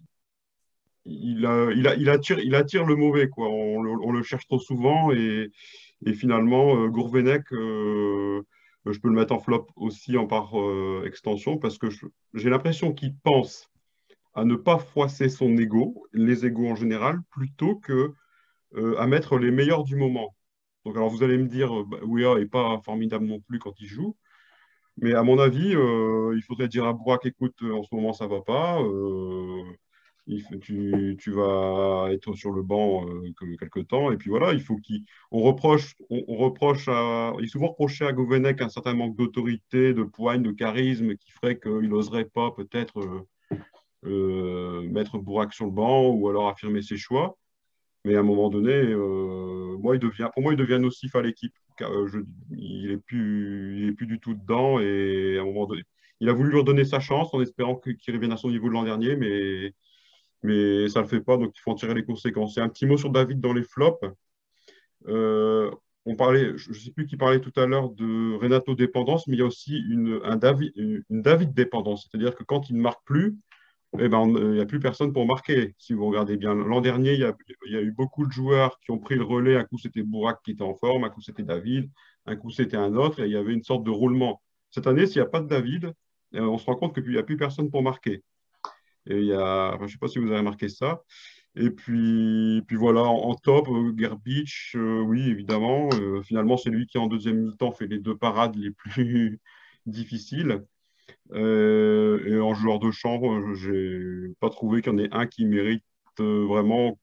il, a- il a- il attire, il attire le mauvais, quoi. On, le on le cherche trop souvent et, et finalement, euh, Gourvenec, euh, je peux le mettre en flop aussi en par euh, extension parce que je- j'ai l'impression qu'il pense à ne pas froisser son ego, les égos en général, plutôt que euh, à mettre les meilleurs du moment. Donc, alors vous allez me dire, euh, bah, Weah n'est pas formidable non plus quand il joue, mais à mon avis, euh, il faudrait dire à Burak, écoute, euh, en ce moment ça va pas, euh, il faut- tu, tu vas être sur le banc euh, que- quelque temps, et puis voilà, il faut qu'il, on reproche, on, on reproche à, il est souvent reproché à Gourvenec un certain manque d'autorité, de poigne, de charisme, qui ferait qu'il n'oserait pas peut-être euh, euh, mettre Burak sur le banc ou alors affirmer ses choix. Mais à un moment donné, euh, moi, il devient, pour moi, il devient nocif à l'équipe. Car, euh, je- il n'est plus, il est plus du tout dedans. Et à un moment donné, il a voulu lui redonner sa chance en espérant que- qu'il revienne à son niveau de l'an dernier, mais, mais ça ne le fait pas. Donc, il faut en tirer les conséquences. Et un petit mot sur David dans les flops. Euh, on parlait, je ne sais plus qui parlait tout à l'heure de Renato dépendance, mais il y a aussi une, un David, une David dépendance. C'est-à-dire que quand il ne marque plus, eh ben, il n'y a plus personne pour marquer, si vous regardez bien. L'an dernier, il y a, il y a eu beaucoup de joueurs qui ont pris le relais. Un coup, c'était Bourak qui était en forme, un coup, c'était David, un coup, c'était un autre, et il y avait une sorte de roulement. Cette année, s'il n'y a pas de David, euh, on se rend compte qu'il n'y a plus personne pour marquer. Et il y a, enfin, je ne sais pas si vous avez remarqué ça. Et puis, puis voilà, en, en top, euh, Gerbic, euh, oui, évidemment. Euh, finalement, c'est lui qui, en deuxième mi-temps, fait les deux parades les plus difficiles. Euh, et en joueur de champ, je n'ai pas trouvé qu'il y en ait un qui mérite euh, vraiment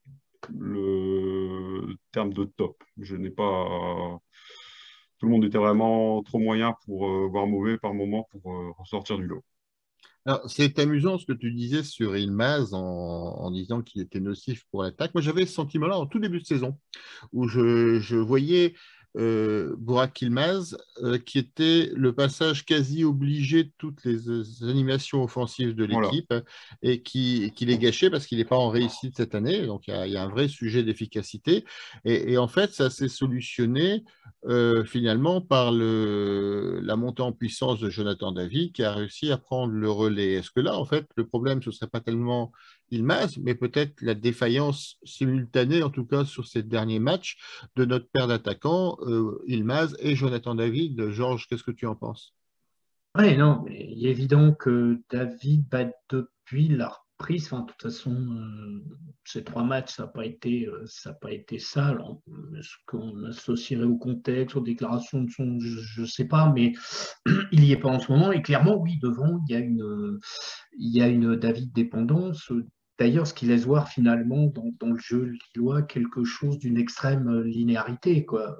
le terme de top. Je n'ai pas. Tout le monde était vraiment trop moyen pour euh, voire mauvais par moment pour euh, ressortir du lot. Alors, c'est amusant ce que tu disais sur Ilmaz en, en disant qu'il était nocif pour l'attaque. Moi, j'avais ce sentiment-là en tout début de saison, où je, je voyais euh, Burak Yılmaz, euh, qui était le passage quasi obligé de toutes les, euh, animations offensives de Voilà. l'équipe et qui, qui les gâchait parce qu'il n'est pas en réussite cette année. Donc, il y a, il y a un vrai sujet d'efficacité. Et, et en fait, ça s'est solutionné euh, finalement par le, la montée en puissance de Jonathan David qui a réussi à prendre le relais. Est-ce que là, en fait, le problème, ce ne serait pas tellement Yılmaz, mais peut-être la défaillance simultanée, en tout cas sur ces derniers matchs, de notre paire d'attaquants, euh, Yılmaz et Jonathan David. Georges, qu'est-ce que tu en penses? Oui, non, mais il est évident que David, bah, depuis la reprise, enfin, de toute façon, euh, ces trois matchs, ça n'a pas été, euh, ça n'a pas été ça. Alors, est-ce qu'on associerait au contexte, aux déclarations de son, je ne sais pas, mais il n'y est pas en ce moment. Et clairement, oui, devant, il y a une, il y a une David dépendance. D'ailleurs, ce qui laisse voir finalement dans, dans le jeu lillois quelque chose d'une extrême linéarité, quoi.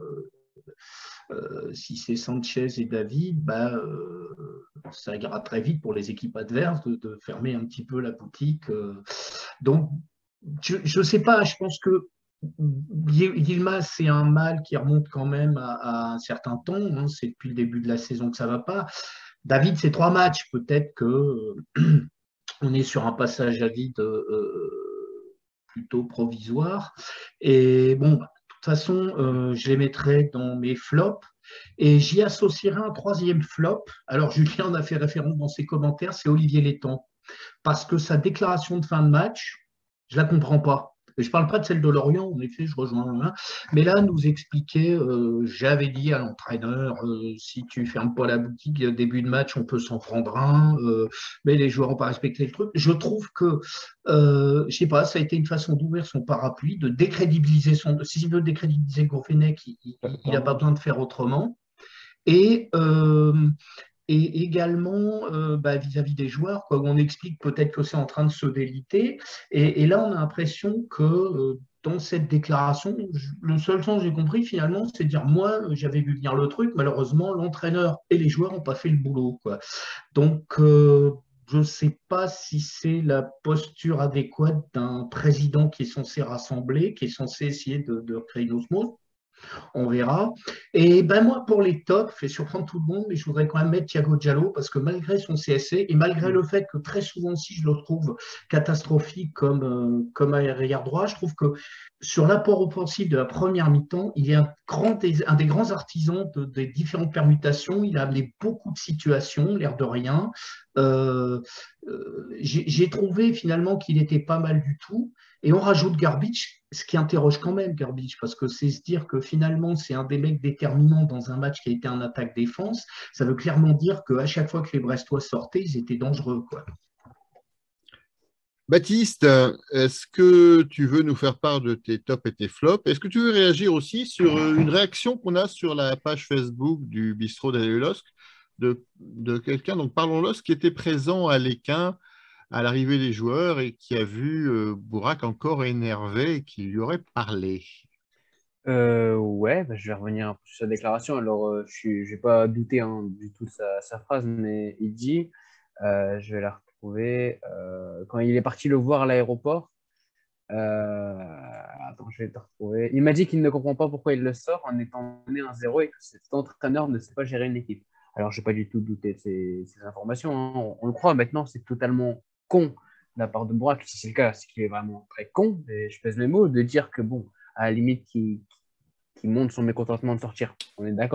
Euh, si c'est Sanchez et David, bah, euh, ça ira très vite pour les équipes adverses de, de fermer un petit peu la boutique. Euh. Donc, je ne sais pas, je pense que Yilmaz, c'est un mal qui remonte quand même à, à un certain temps. Hein, c'est depuis le début de la saison que ça ne va pas. David, c'est trois matchs. Peut-être que euh, on est sur un passage à vide euh, plutôt provisoire. Et bon, bah, de toute façon, euh, je les mettrai dans mes flops. Et j'y associerai un troisième flop. Alors, Julien en a fait référence dans ses commentaires, c'est Olivier Létang. Parce que sa déclaration de fin de match, je ne la comprends pas. Et je ne parle pas de celle de Lorient, en effet, je rejoins. Hein. Mais là, nous expliquer, euh, j'avais dit à l'entraîneur, euh, si tu ne fermes pas la boutique, début de match, on peut s'en prendre un, euh, mais les joueurs n'ont pas respecté le truc. Je trouve que, euh, je ne sais pas, ça a été une façon d'ouvrir son parapluie, de décrédibiliser son. S'il veut décrédibiliser Gourvenec, il n'a pas besoin de faire autrement. Et. Euh, Et également euh, bah, vis-à-vis des joueurs, quoi, où on explique peut-être que c'est en train de se déliter. Et, et là, on a l'impression que euh, dans cette déclaration, je, le seul sens que j'ai compris finalement, c'est de dire moi, j'avais vu venir le truc, malheureusement, l'entraîneur et les joueurs n'ont pas fait le boulot. Quoi. Donc, euh, je ne sais pas si c'est la posture adéquate d'un président qui est censé rassembler, qui est censé essayer de, de créer une osmose. On verra. Et ben moi, pour les tops, je vais surprendre tout le monde, mais je voudrais quand même mettre Thiago Diallo parce que malgré son C S C et malgré le fait que très souvent, si je le trouve catastrophique comme, euh, comme arrière droit, je trouve que sur l'apport offensif de la première mi-temps, il est un, grand, un des grands artisans de, des différentes permutations. Il a amené beaucoup de situations, l'air de rien. Euh, euh, j'ai trouvé finalement qu'il était pas mal du tout. Et on rajoute Garbic, ce qui interroge quand même Garbic, parce que c'est se dire que finalement, c'est un des mecs déterminants dans un match qui a été un attaque-défense. Ça veut clairement dire qu'à chaque fois que les Brestois sortaient, ils étaient dangereux, quoi. Baptiste, est-ce que tu veux nous faire part de tes tops et tes flops? Est-ce que tu veux réagir aussi sur une réaction qu'on a sur la page Facebook du bistrot d'Aléolosc de, de quelqu'un, donc parlons-los, qui était présent à l'Équin à l'arrivée des joueurs et qui a vu euh, Bourak encore énervé et qui lui aurait parlé? Euh, ouais, bah, je vais revenir un peu sur sa déclaration. Alors, euh, je ne vais pas douter hein, du tout de sa, sa phrase, mais il dit, euh, je vais la retrouver, euh, quand il est parti le voir à l'aéroport, euh, attends, je vais te retrouver. Il m'a dit qu'il ne comprend pas pourquoi il le sort en étant mené un zéro et que cet entraîneur ne sait pas gérer une équipe. Alors, je n'ai pas du tout douté de ces, ces informations. Hein. On, on le croit maintenant, c'est totalement con de la part de Bourak. Si c'est le cas, c'est qu'il est vraiment très con, et je pèse mes mots, de dire que, bon, à la limite, qu'il qui montre son mécontentement de sortir. On est d'accord.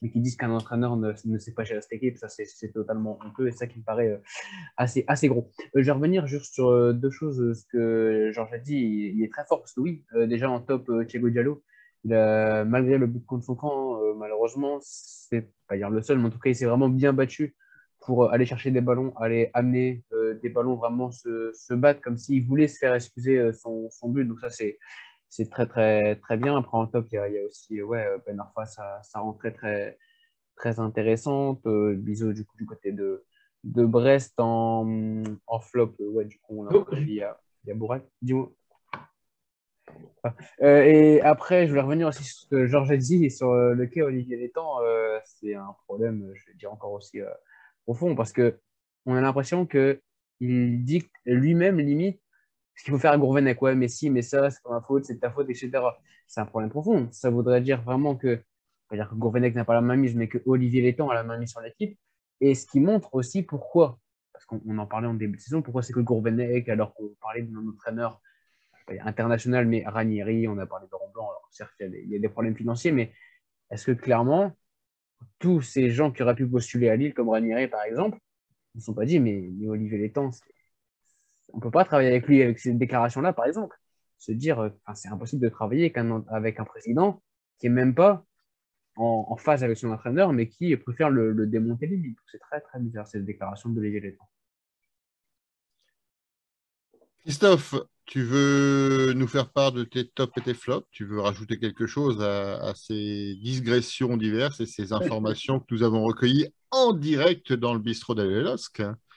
mais qui disent qu'un entraîneur ne, ne sait pas gérer cette équipe, ça c'est c'est totalement honteux et c'est ça qui me paraît euh, assez, assez gros. Euh, je vais revenir juste sur euh, deux choses. euh, Ce que Georges a dit, il, il est très fort parce que oui, euh, déjà en top, euh, Thiago Diallo, il a, malgré le but contre son camp, euh, malheureusement, c'est pas dire le seul, mais en tout cas, il s'est vraiment bien battu pour euh, aller chercher des ballons, aller amener euh, des ballons, vraiment se, se battre comme s'il voulait se faire excuser euh, son, son but. Donc ça, c'est c'est très, très, très bien. Après, en top, il y a, il y a aussi ouais, Ben Arfa, ça, ça rend très, très, très intéressante. Euh, Bizot, du coup, du côté de, de Brest en, en flop. euh, Ouais, du coup, on l'a Donc, encore dit, il y a, il y a Bourret. Dis-moi. Ah. Euh, et après, je voulais revenir aussi sur ce que Georges a dit et sur euh, le cas Olivier Létang. Euh, c'est un problème, je vais dire encore aussi euh, profond, parce que on a l'impression que il dicte lui-même limite ce qu'il faut faire à Gourvenec. Ouais, mais si, mais ça, c'est pas ma faute, c'est ta faute, et cetera. C'est un problème profond. Ça voudrait dire vraiment que, pas dire que Gourvenec n'a pas la main mise, mais que Olivier Létang a la main mise sur l'équipe. Et ce qui montre aussi pourquoi, parce qu'on on en parlait en début de saison, pourquoi c'est que Gourvenec, alors qu'on parlait de notre entraîneur international, mais Ranieri, on a parlé de Laurent Blanc, alors certes, il y, a des, il y a des problèmes financiers, mais est-ce que clairement, tous ces gens qui auraient pu postuler à Lille, comme Ranieri par exemple, ne se sont pas dit, mais, mais Olivier Létang, on ne peut pas travailler avec lui avec ces déclarations-là, par exemple. Se dire, euh, c'est impossible de travailler avec un, avec un président qui n'est même pas en, en phase avec son entraîneur, mais qui préfère le, le démonter lui. C'est très, très bizarre, cette déclaration de Olivier Létang. Christophe, tu veux nous faire part de tes tops et tes flops? Tu veux rajouter quelque chose à, à ces digressions diverses et ces informations que nous avons recueillies en direct dans le bistrot d'Alelosque?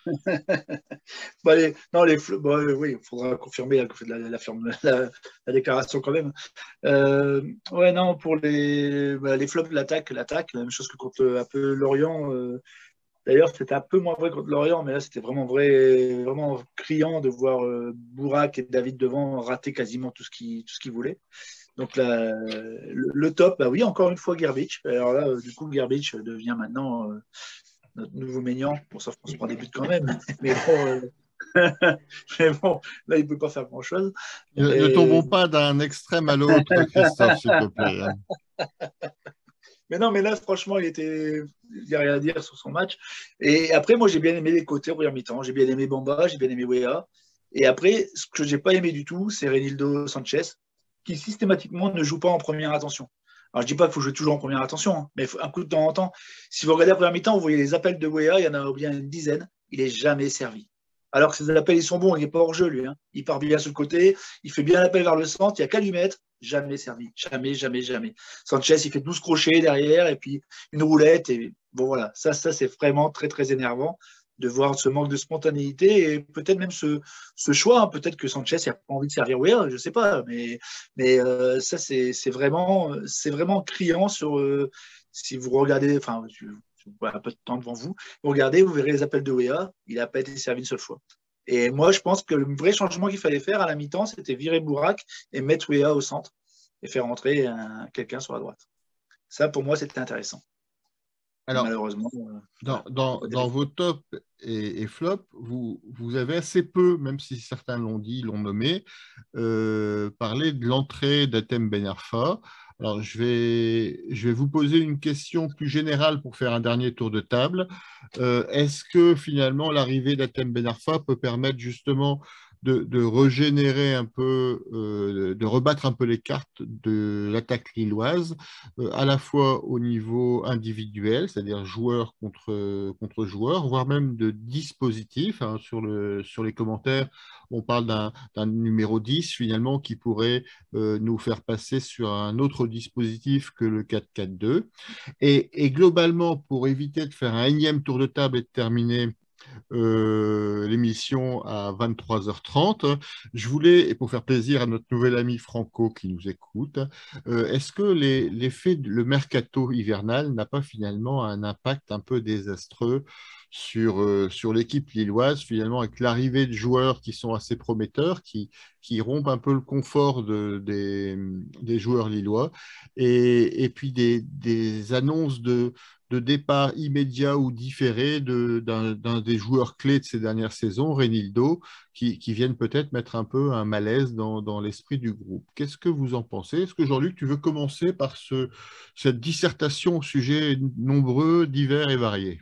Bah, les, non, les, bah, oui, il faudra confirmer la, la, la, la, la déclaration quand même. Euh, ouais, non, pour les, bah, les flops, l'attaque, l'attaque, la même chose que contre un peu Lorient. Euh, D'ailleurs, c'était un peu moins vrai contre Lorient, mais là, c'était vraiment vrai, vraiment criant de voir euh, Bourak et David devant rater quasiment tout ce qu'ils tout ce qu'ils voulaient. Donc là, le, le top, bah oui, encore une fois, Gerbic. Alors là, euh, du coup, Gerbic devient maintenant euh, notre nouveau Maignan. Bon, sauf qu'on se prend des buts quand même. Mais bon, euh, mais bon là, il ne peut pas faire grand-chose. Ne, Et... ne tombons pas d'un extrême à l'autre, Christophe, s'il te plaît. Mais non, mais là, franchement, il était, il n'y a rien à dire sur son match. Et après, moi, j'ai bien aimé les côtés au premier mi-temps. J'ai bien aimé Bamba, j'ai bien aimé Wea. Et après, ce que j'ai pas aimé du tout, c'est Reinildo Sanchez, qui systématiquement ne joue pas en première attention. Alors, je dis pas qu'il faut jouer toujours en première attention, hein, mais un coup de temps en temps. Si vous regardez la première mi-temps, vous voyez les appels de Wea, il y en a bien une dizaine. Il n'est jamais servi. Alors que ses appels, ils sont bons, il n'est pas hors jeu, lui. Hein. Il part bien sur le côté, il fait bien l'appel vers le centre, il n'y a qu'à lui mettre. Jamais servi. Jamais, jamais, jamais. Sanchez, il fait douze crochets derrière et puis une roulette. Et bon, voilà. Ça, ça c'est vraiment très, très énervant de voir ce manque de spontanéité et peut-être même ce, ce choix. Hein. Peut-être que Sanchez n'a pas envie de servir Weah, je ne sais pas. Mais, mais euh, ça, c'est vraiment, vraiment criant sur. Euh, si vous regardez, enfin, je, je vois un peu de temps devant vous, vous regardez, vous verrez les appels de Weah. Il n'a pas été servi une seule fois. Et moi, je pense que le vrai changement qu'il fallait faire à la mi-temps, c'était virer Bourak et mettre Weah au centre et faire entrer quelqu'un sur la droite. Ça, pour moi, c'était intéressant. Alors, malheureusement, euh, dans, dans, dans vos tops et, et flops, vous, vous avez assez peu, même si certains l'ont dit, l'ont nommé, euh, parlé de l'entrée d'Hatem Ben Arfa. Alors, je vais, je vais vous poser une question plus générale pour faire un dernier tour de table. Euh, Est-ce que finalement l'arrivée d'Hatem Ben Arfa peut permettre justement de, de régénérer un peu, euh, de rebattre un peu les cartes de l'attaque lilloise, euh, à la fois au niveau individuel, c'est-à-dire joueur contre, contre joueur, voire même de dispositif. Hein, sur, le, sur les commentaires, on parle d'un numéro dix finalement qui pourrait euh, nous faire passer sur un autre dispositif que le quatre quatre deux. Et, et globalement, pour éviter de faire un énième tour de table et de terminer Euh, l'émission à vingt-trois heures trente. Je voulais, et pour faire plaisir à notre nouvel ami Franco qui nous écoute, euh, est-ce que l'effet, le mercato hivernal n'a pas finalement un impact un peu désastreux sur, euh, sur l'équipe lilloise, finalement, avec l'arrivée de joueurs qui sont assez prometteurs, qui, qui rompent un peu le confort de, des, des joueurs lillois, et, et puis des, des annonces de de départ immédiat ou différé de, d'un, d'un des joueurs clés de ces dernières saisons, Renildo, qui, qui viennent peut-être mettre un peu un malaise dans, dans l'esprit du groupe. Qu'est-ce que vous en pensez? Est-ce que Jean-Luc, tu veux commencer par ce, cette dissertation au sujet nombreux, divers et variés?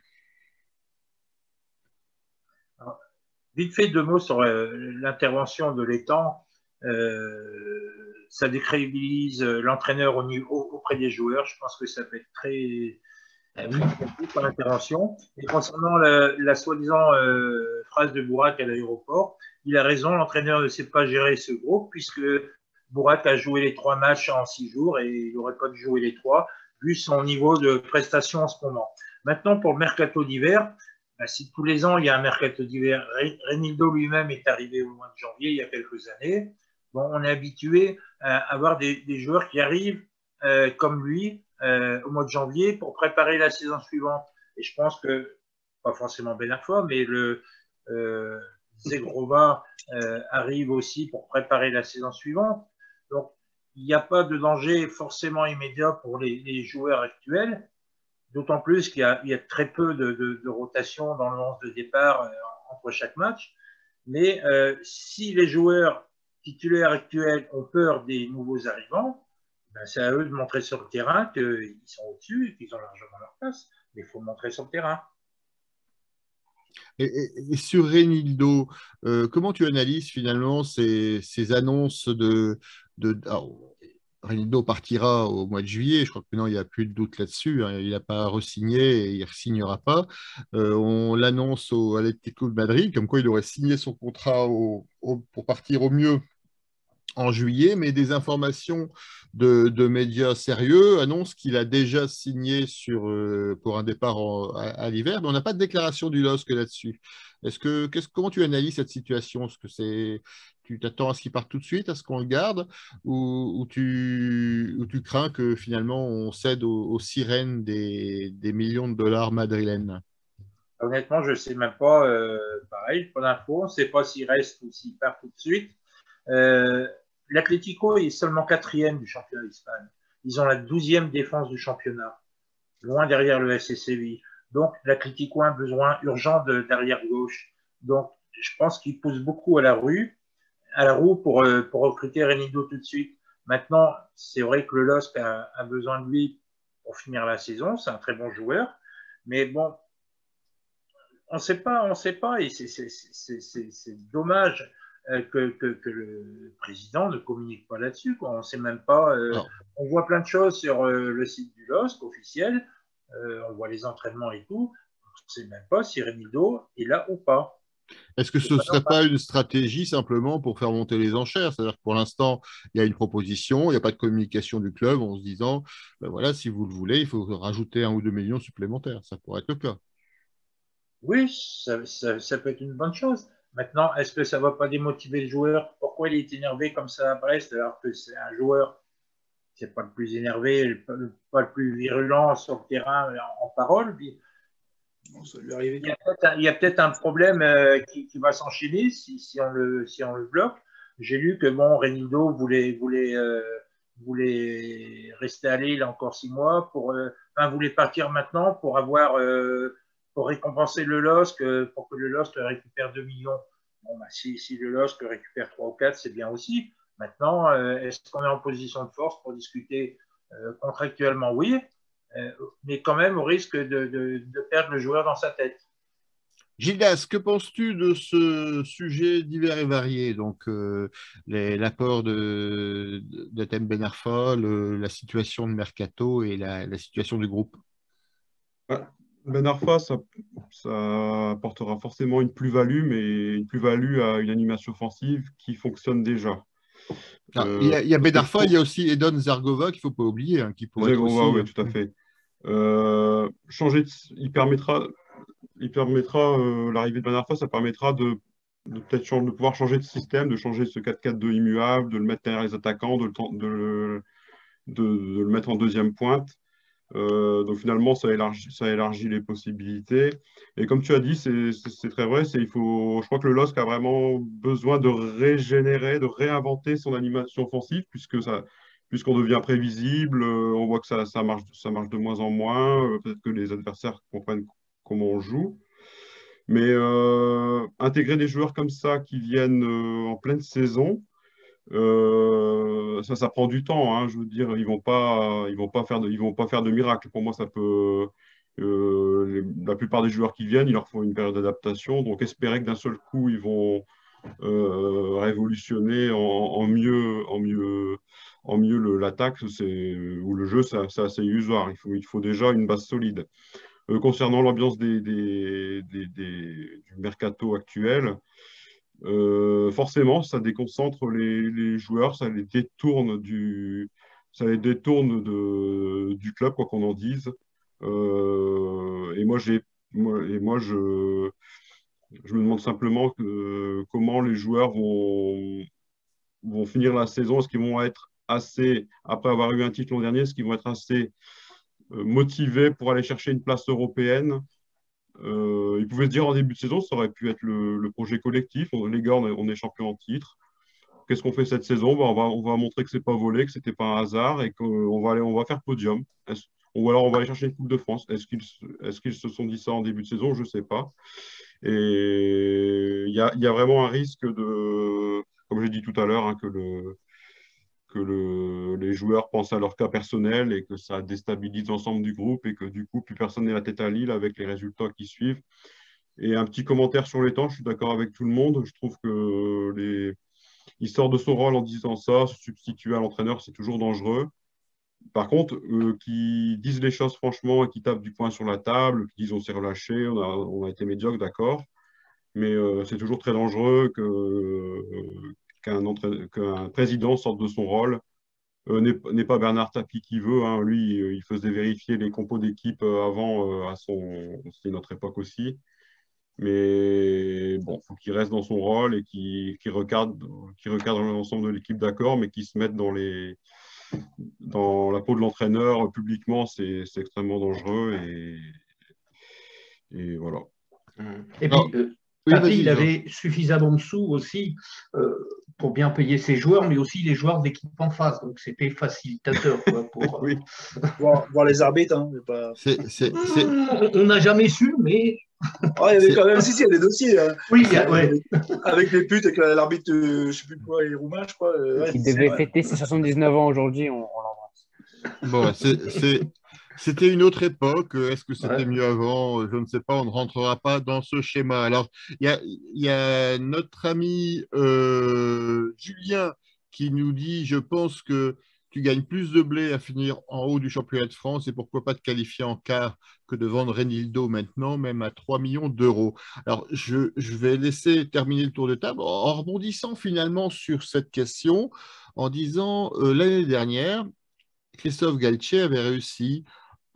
Alors, vite fait, deux mots sur euh, l'intervention de l'étang. Euh, ça décrédibilise l'entraîneur au niveau, auprès des joueurs. Je pense que ça peut être très par l'intervention. Et concernant la, la soi-disant euh, phrase de Bourak à l'aéroport, il a raison, l'entraîneur ne sait pas gérer ce groupe puisque Bourak a joué les trois matchs en six jours et il n'aurait pas dû jouer les trois vu son niveau de prestation en ce moment. Maintenant, pour le mercato d'hiver, bah, si tous les ans il y a un mercato d'hiver, Renildo lui-même est arrivé au mois de janvier il y a quelques années. Bon, on est habitué à avoir des, des joueurs qui arrivent euh, comme lui euh, au mois de janvier pour préparer la saison suivante. Et je pense que, pas forcément Ben Arfa, mais le euh, Zegrova euh, arrive aussi pour préparer la saison suivante. Donc, il n'y a pas de danger forcément immédiat pour les, les joueurs actuels, d'autant plus qu'il y a, il y a très peu de, de, de rotation dans le onze de départ euh, entre chaque match. Mais euh, si les joueurs titulaires actuels ont peur des nouveaux arrivants, ben c'est à eux de montrer sur le terrain qu'ils sont au-dessus et qu'ils ont largement leur place. Mais il faut le montrer sur le terrain. Et, et, et sur Renildo, euh, comment tu analyses finalement ces, ces annonces de... de alors, Renildo partira au mois de juillet, je crois que maintenant il n'y a plus de doute là-dessus, hein, il n'a pas re-signé et il ne re-signera pas. Euh, on l'annonce au Atlético de Madrid, comme quoi il aurait signé son contrat au, au, pour partir au mieux en juillet, mais des informations de, de médias sérieux annoncent qu'il a déjà signé sur, euh, pour un départ en, à, à l'hiver, mais on n'a pas de déclaration du L O S C là-dessus. Est-ce que, qu'est-ce, comment tu analyses cette situation? Est-ce que c'est, tu t'attends à ce qu'il parte tout de suite, à ce qu'on le garde, ou, ou, tu, ou tu crains que finalement on cède aux, aux sirènes des, des millions de dollars madrilènes? Honnêtement, je ne sais même pas, euh, pareil, pas d'infos, on ne sait pas s'il reste ou s'il part tout de suite. Euh, L'Atlético est seulement quatrième du championnat d'Espagne. Ils ont la douzième défense du championnat, loin derrière le F C Séville. Donc, l'Atlético a un besoin urgent d'arrière gauche. Donc, je pense qu'il pousse beaucoup à la rue, à la roue pour, euh, pour recruter Renildo tout de suite. Maintenant, c'est vrai que le L O S C a, a besoin de lui pour finir la saison. C'est un très bon joueur. Mais bon, on ne sait pas, on ne sait pas. Et c'est dommage Que, que, que le président ne communique pas là-dessus. On ne sait même pas. Euh, on voit plein de choses sur euh, le site du L O S C officiel. Euh, on voit les entraînements et tout. On ne sait même pas si Renildo est là ou pas. Est-ce que ce ne serait pas une stratégie simplement pour faire monter les enchères? C'est-à-dire que pour l'instant, il y a une proposition, il n'y a pas de communication du club en se disant, ben voilà, si vous le voulez, il faut rajouter un ou deux millions supplémentaires. Ça pourrait être le cas. Oui, ça, ça, ça peut être une bonne chose. Maintenant, est-ce que ça ne va pas démotiver le joueur? Pourquoi il est énervé comme ça à Brest alors que c'est un joueur, c'est pas le plus énervé, pas le plus virulent sur le terrain en, en parole? Bon, ça lui arrive. Il y a peut-être un problème euh, qui, qui va s'enchaîner si, si, on le, si on le bloque. J'ai lu que bon, Renildo voulait, voulait, euh, voulait rester à Lille encore six mois, pour, euh, enfin, voulait partir maintenant pour avoir... Euh, pour récompenser le L O S C, pour que le L O S C récupère deux millions. Bon, bah, si, si le L O S C récupère trois ou quatre, c'est bien aussi. Maintenant, euh, est-ce qu'on est en position de force pour discuter euh, contractuellement? Oui, euh, mais quand même au risque de, de, de perdre le joueur dans sa tête. Gildas, que penses-tu de ce sujet divers et varié? Donc, euh, l'apport de, de Thème Ben Arfa, le, la situation de Mercato et la, la situation du groupe? Ouais. Ben Arfa, ça, ça apportera forcément une plus-value, mais une plus-value à une animation offensive qui fonctionne déjà. Ah, euh, il y a, il y a Ben Arfa, pour... il y a aussi Edon Zergova qu'il ne faut pas oublier. Hein, qui pourrait Zergova, aussi... oui, tout à fait. Euh, changer de... Il permettra, il permettra euh, l'arrivée de Ben Arfa, ça permettra de, de peut-être de pouvoir changer de système, de changer ce quatre quatre deux immuable, de le mettre derrière les attaquants, de le, de le, de, de le mettre en deuxième pointe. Euh, donc finalement, ça élargit, ça élargit les possibilités. Et comme tu as dit, c'est très vrai. Il faut, je crois que le L O S C a vraiment besoin de régénérer, de réinventer son animation offensive, puisque ça, puisqu'on devient prévisible, euh, on voit que ça, ça, marche, ça marche de moins en moins, euh, peut-être que les adversaires comprennent comment on joue. Mais euh, intégrer des joueurs comme ça qui viennent euh, en pleine saison, euh, ça, ça prend du temps. Hein, je veux dire, ils vont pas, ils vont pas faire de, ils vont pas faire de miracle. Pour moi, ça peut. Euh, les- la plupart des joueurs qui viennent, il leur faut une période d'adaptation. Donc, espérer que d'un seul coup, ils vont euh, révolutionner en, en mieux, en mieux, en mieux le- l'attaque, c'est ou le jeu, c'est c'est assez illusoire. Il faut, il faut déjà une base solide. Euh, concernant l'ambiance des, des, des- des- du mercato actuel, euh, forcément, ça déconcentre les, les joueurs, ça les détourne du, ça les détourne de, du club, quoi qu'on en dise. Euh, et moi, j'ai, moi, et moi, je, je me demande simplement que- comment les joueurs vont, vont finir la saison. Est-ce qu'ils vont être assez, après avoir eu un titre l'an dernier, est-ce qu'ils vont être assez euh, motivés pour aller chercher une place européenne? Euh, ils pouvaient se dire en début de saison, ça aurait pu être le, le projet collectif. On- les gars, on est, on est champion en titre. Qu'est-ce qu'on fait cette saison? Ben, on va, on va montrer que c'est pas volé, que c'était pas un hasard et qu'on va aller, on va faire podium. Est-ce- ou alors on va aller chercher une Coupe de France. Est-ce qu'ils, est-ce qu'ils se sont dit ça en début de saison? Je ne sais pas. Et il y a, il y a vraiment un risque de, comme j'ai dit tout à l'heure, hein, que le, que le, les joueurs pensent à leur cas personnel et que ça déstabilise l'ensemble du groupe et que du coup, plus personne n'est la tête à l'île avec les résultats qui suivent. Et un petit commentaire sur les temps, je suis d'accord avec tout le monde. Je trouve que les... il sort de son rôle en disant ça, se substituer à l'entraîneur, c'est toujours dangereux. Par contre, euh, qui disent les choses franchement et qui tapent du poing sur la table, qui disent on s'est relâché, on a, on a été médiocre, d'accord. Mais euh, c'est toujours très dangereux que, euh, qu'un entraîneur- qu'un président sorte de son rôle. Euh, n'est n'est pas Bernard Tapie qui veut. Hein. Lui, euh, il faisait vérifier les compos d'équipe euh, avant, euh, à son... c'était notre époque aussi. Mais bon, il faut qu'il reste dans son rôle et qu'il qu'il recadre, qu'il recadre l'ensemble de l'équipe, d'accord, mais qu'il se mette dans, les, dans la peau de l'entraîneur publiquement, c'est c'est extrêmement dangereux. Et, et voilà. Et Alors, puis, euh, oui, Tapi, vas-y, il Jean. avait suffisamment de sous aussi euh, pour bien payer ses joueurs, mais aussi les joueurs d'équipe en face. Donc, c'était facilitateur. Quoi, pour, euh, Oui, Voir, voir les arbitres. Hein, mais pas... c'est, c'est, c'est- On n'a jamais su, mais Ah, il y avait c'est- quand même, si, si, il y a des dossiers. Hein. oui, il y a- Euh, ouais. avec les putes, avec l'arbitre, euh, je sais plus quoi, les Roumains, je crois. euh, ouais, Il c'est devait vrai. fêter ses soixante-dix-neuf ans aujourd'hui, on, on l'embrasse. bon, c'est, c'est- c'était une autre époque. Est-ce que c'était Ouais. mieux avant? Je ne sais pas. On ne rentrera pas dans ce schéma. Alors, il y a, il y a notre ami euh, Julien qui nous dit, je pense que tu gagnes plus de blé à finir en haut du championnat de France et pourquoi pas te qualifier en quart que de vendre Renildo maintenant, même à trois millions d'euros. Alors, je, je vais laisser terminer le tour de table en rebondissant finalement sur cette question, en disant euh, l'année dernière, Christophe Galtier avait réussi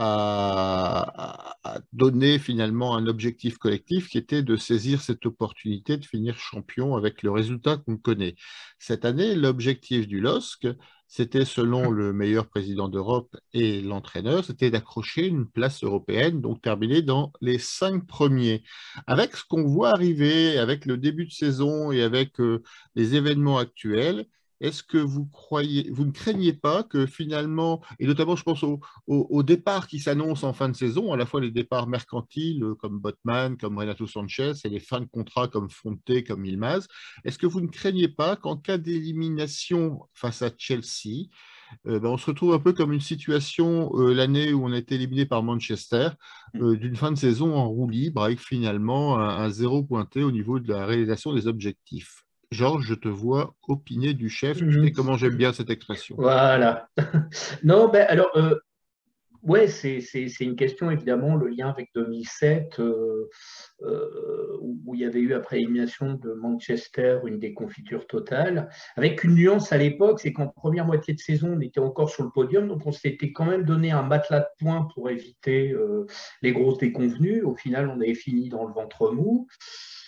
à, à donner finalement un objectif collectif qui était de saisir cette opportunité de finir champion avec le résultat qu'on connaît. Cette année, l'objectif du L O S C, c'était selon le meilleur président d'Europe et l'entraîneur, c'était d'accrocher une place européenne, donc terminer dans les cinq premiers. Avec ce qu'on voit arriver, avec le début de saison et avec euh, les événements actuels, est-ce que vous croyez, vous ne craignez pas que finalement, et notamment je pense au, au, au départ qui s'annonce en fin de saison, à la fois les départs mercantiles euh, comme Botman, comme Renato Sanchez, et les fins de contrat comme Fonte, comme Yilmaz, est-ce que vous ne craignez pas qu'en cas d'élimination face à Chelsea, euh, ben, on se retrouve un peu comme une situation euh, l'année où on a été éliminé par Manchester, euh, d'une fin de saison en roue libre avec finalement un, un zéro pointé au niveau de la réalisation des objectifs? Georges, je te vois opiner du chef. Tu sais Mhm. comment j'aime bien cette expression. Voilà. Non, ben alors, euh, ouais, c'est c'est- c'est une question, évidemment, le lien avec deux mille sept, euh, euh, où, où il y avait eu, après l'élimination de Manchester, une déconfiture totale, avec une nuance à l'époque, c'est qu'en première moitié de saison, on était encore sur le podium, donc on s'était quand même donné un matelas de points pour éviter euh, les grosses déconvenues. Au final, on avait fini dans le ventre mou.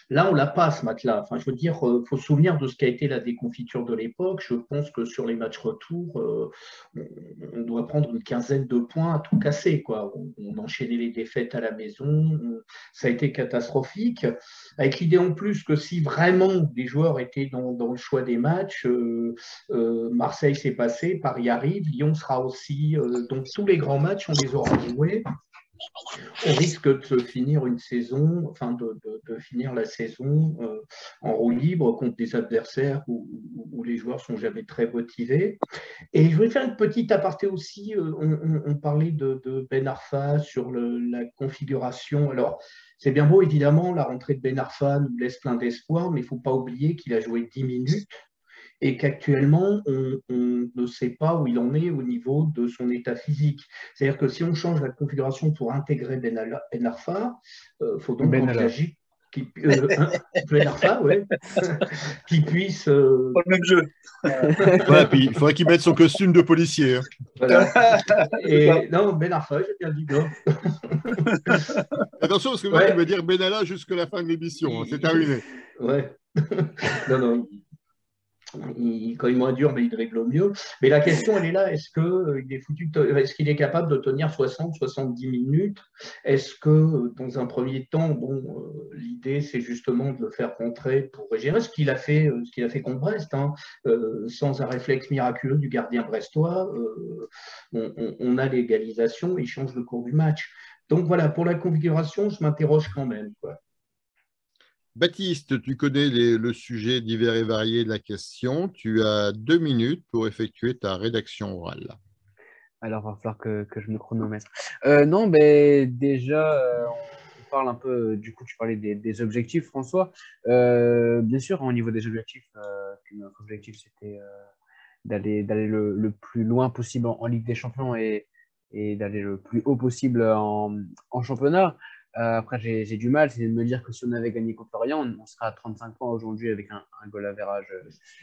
Là, on l'a pas, ce match-là. Enfin, je veux dire, il faut se souvenir de ce qu'a été la déconfiture de l'époque. Je pense que sur les matchs retour, euh, on, on doit prendre une quinzaine de points à tout casser, quoi. On, on enchaînait les défaites à la maison. On, ça a été catastrophique. Avec l'idée en plus que si vraiment des joueurs étaient dans, dans le choix des matchs, euh, euh, Marseille s'est passé, Paris arrive, Lyon sera aussi. Euh, donc, tous les grands matchs, on les aura joués. On risque de se finir une saison, enfin de, de, de finir la saison euh, en roue libre contre des adversaires où, où, où les joueurs sont jamais très motivés. Et je voulais faire une petite aparté aussi. Euh, on, on, on parlait de, de Ben Arfa sur le, la configuration. Alors, c'est bien beau, évidemment, la rentrée de Ben Arfa nous laisse plein d'espoir, mais il ne faut pas oublier qu'il a joué dix minutes et qu'actuellement, on, on ne sait pas où il en est au niveau de son état physique. C'est-à-dire que si on change la configuration pour intégrer Ben, ben Arfa, il euh, faut donc Ben envisager qu'il euh, Ben Arfa, ouais, qu'il puisse... Euh... Pas le même jeu. Ouais, puis il faudrait qu'il mette son costume de policier. Hein. Voilà. Et, non, Ben Arfa, j'ai bien dit non. Attention, parce que moi, Ouais. tu veux dire Benalla jusqu'à la fin de l'émission. Hein. C'est terminé. Ouais. non, non. Il, quand il est moins dur, mais il règle au mieux. Mais la question, elle est là, est-ce qu'il est foutu, est-ce qu'il est capable de tenir soixante, soixante-dix minutes? Est-ce que, dans un premier temps, bon, euh, l'idée, c'est justement de le faire rentrer pour régénérer ce qu'il a fait, euh, ce qu'il a fait contre Brest, hein, euh, sans un réflexe miraculeux du gardien brestois, euh, on, on, on a l'égalisation, il change le cours du match. Donc voilà, pour la configuration, je m'interroge quand même, quoi. Baptiste, tu connais les, le sujet divers et varié de la question. Tu as deux minutes pour effectuer ta rédaction orale. Alors, il va falloir que, que je me chronomètre. Euh, non, mais déjà, euh, on parle un peu, du coup, tu parlais des, des objectifs, François. Euh, bien sûr, au niveau des objectifs, euh, notre objectif, c'était euh, d'aller d'aller le, le plus loin possible en, en Ligue des Champions et, et d'aller le plus haut possible en, en championnat. Euh, après, j'ai j'ai du mal, c'est de me dire que si on avait gagné contre Lorient, on, on serait à trente-cinq points aujourd'hui avec un, un goal average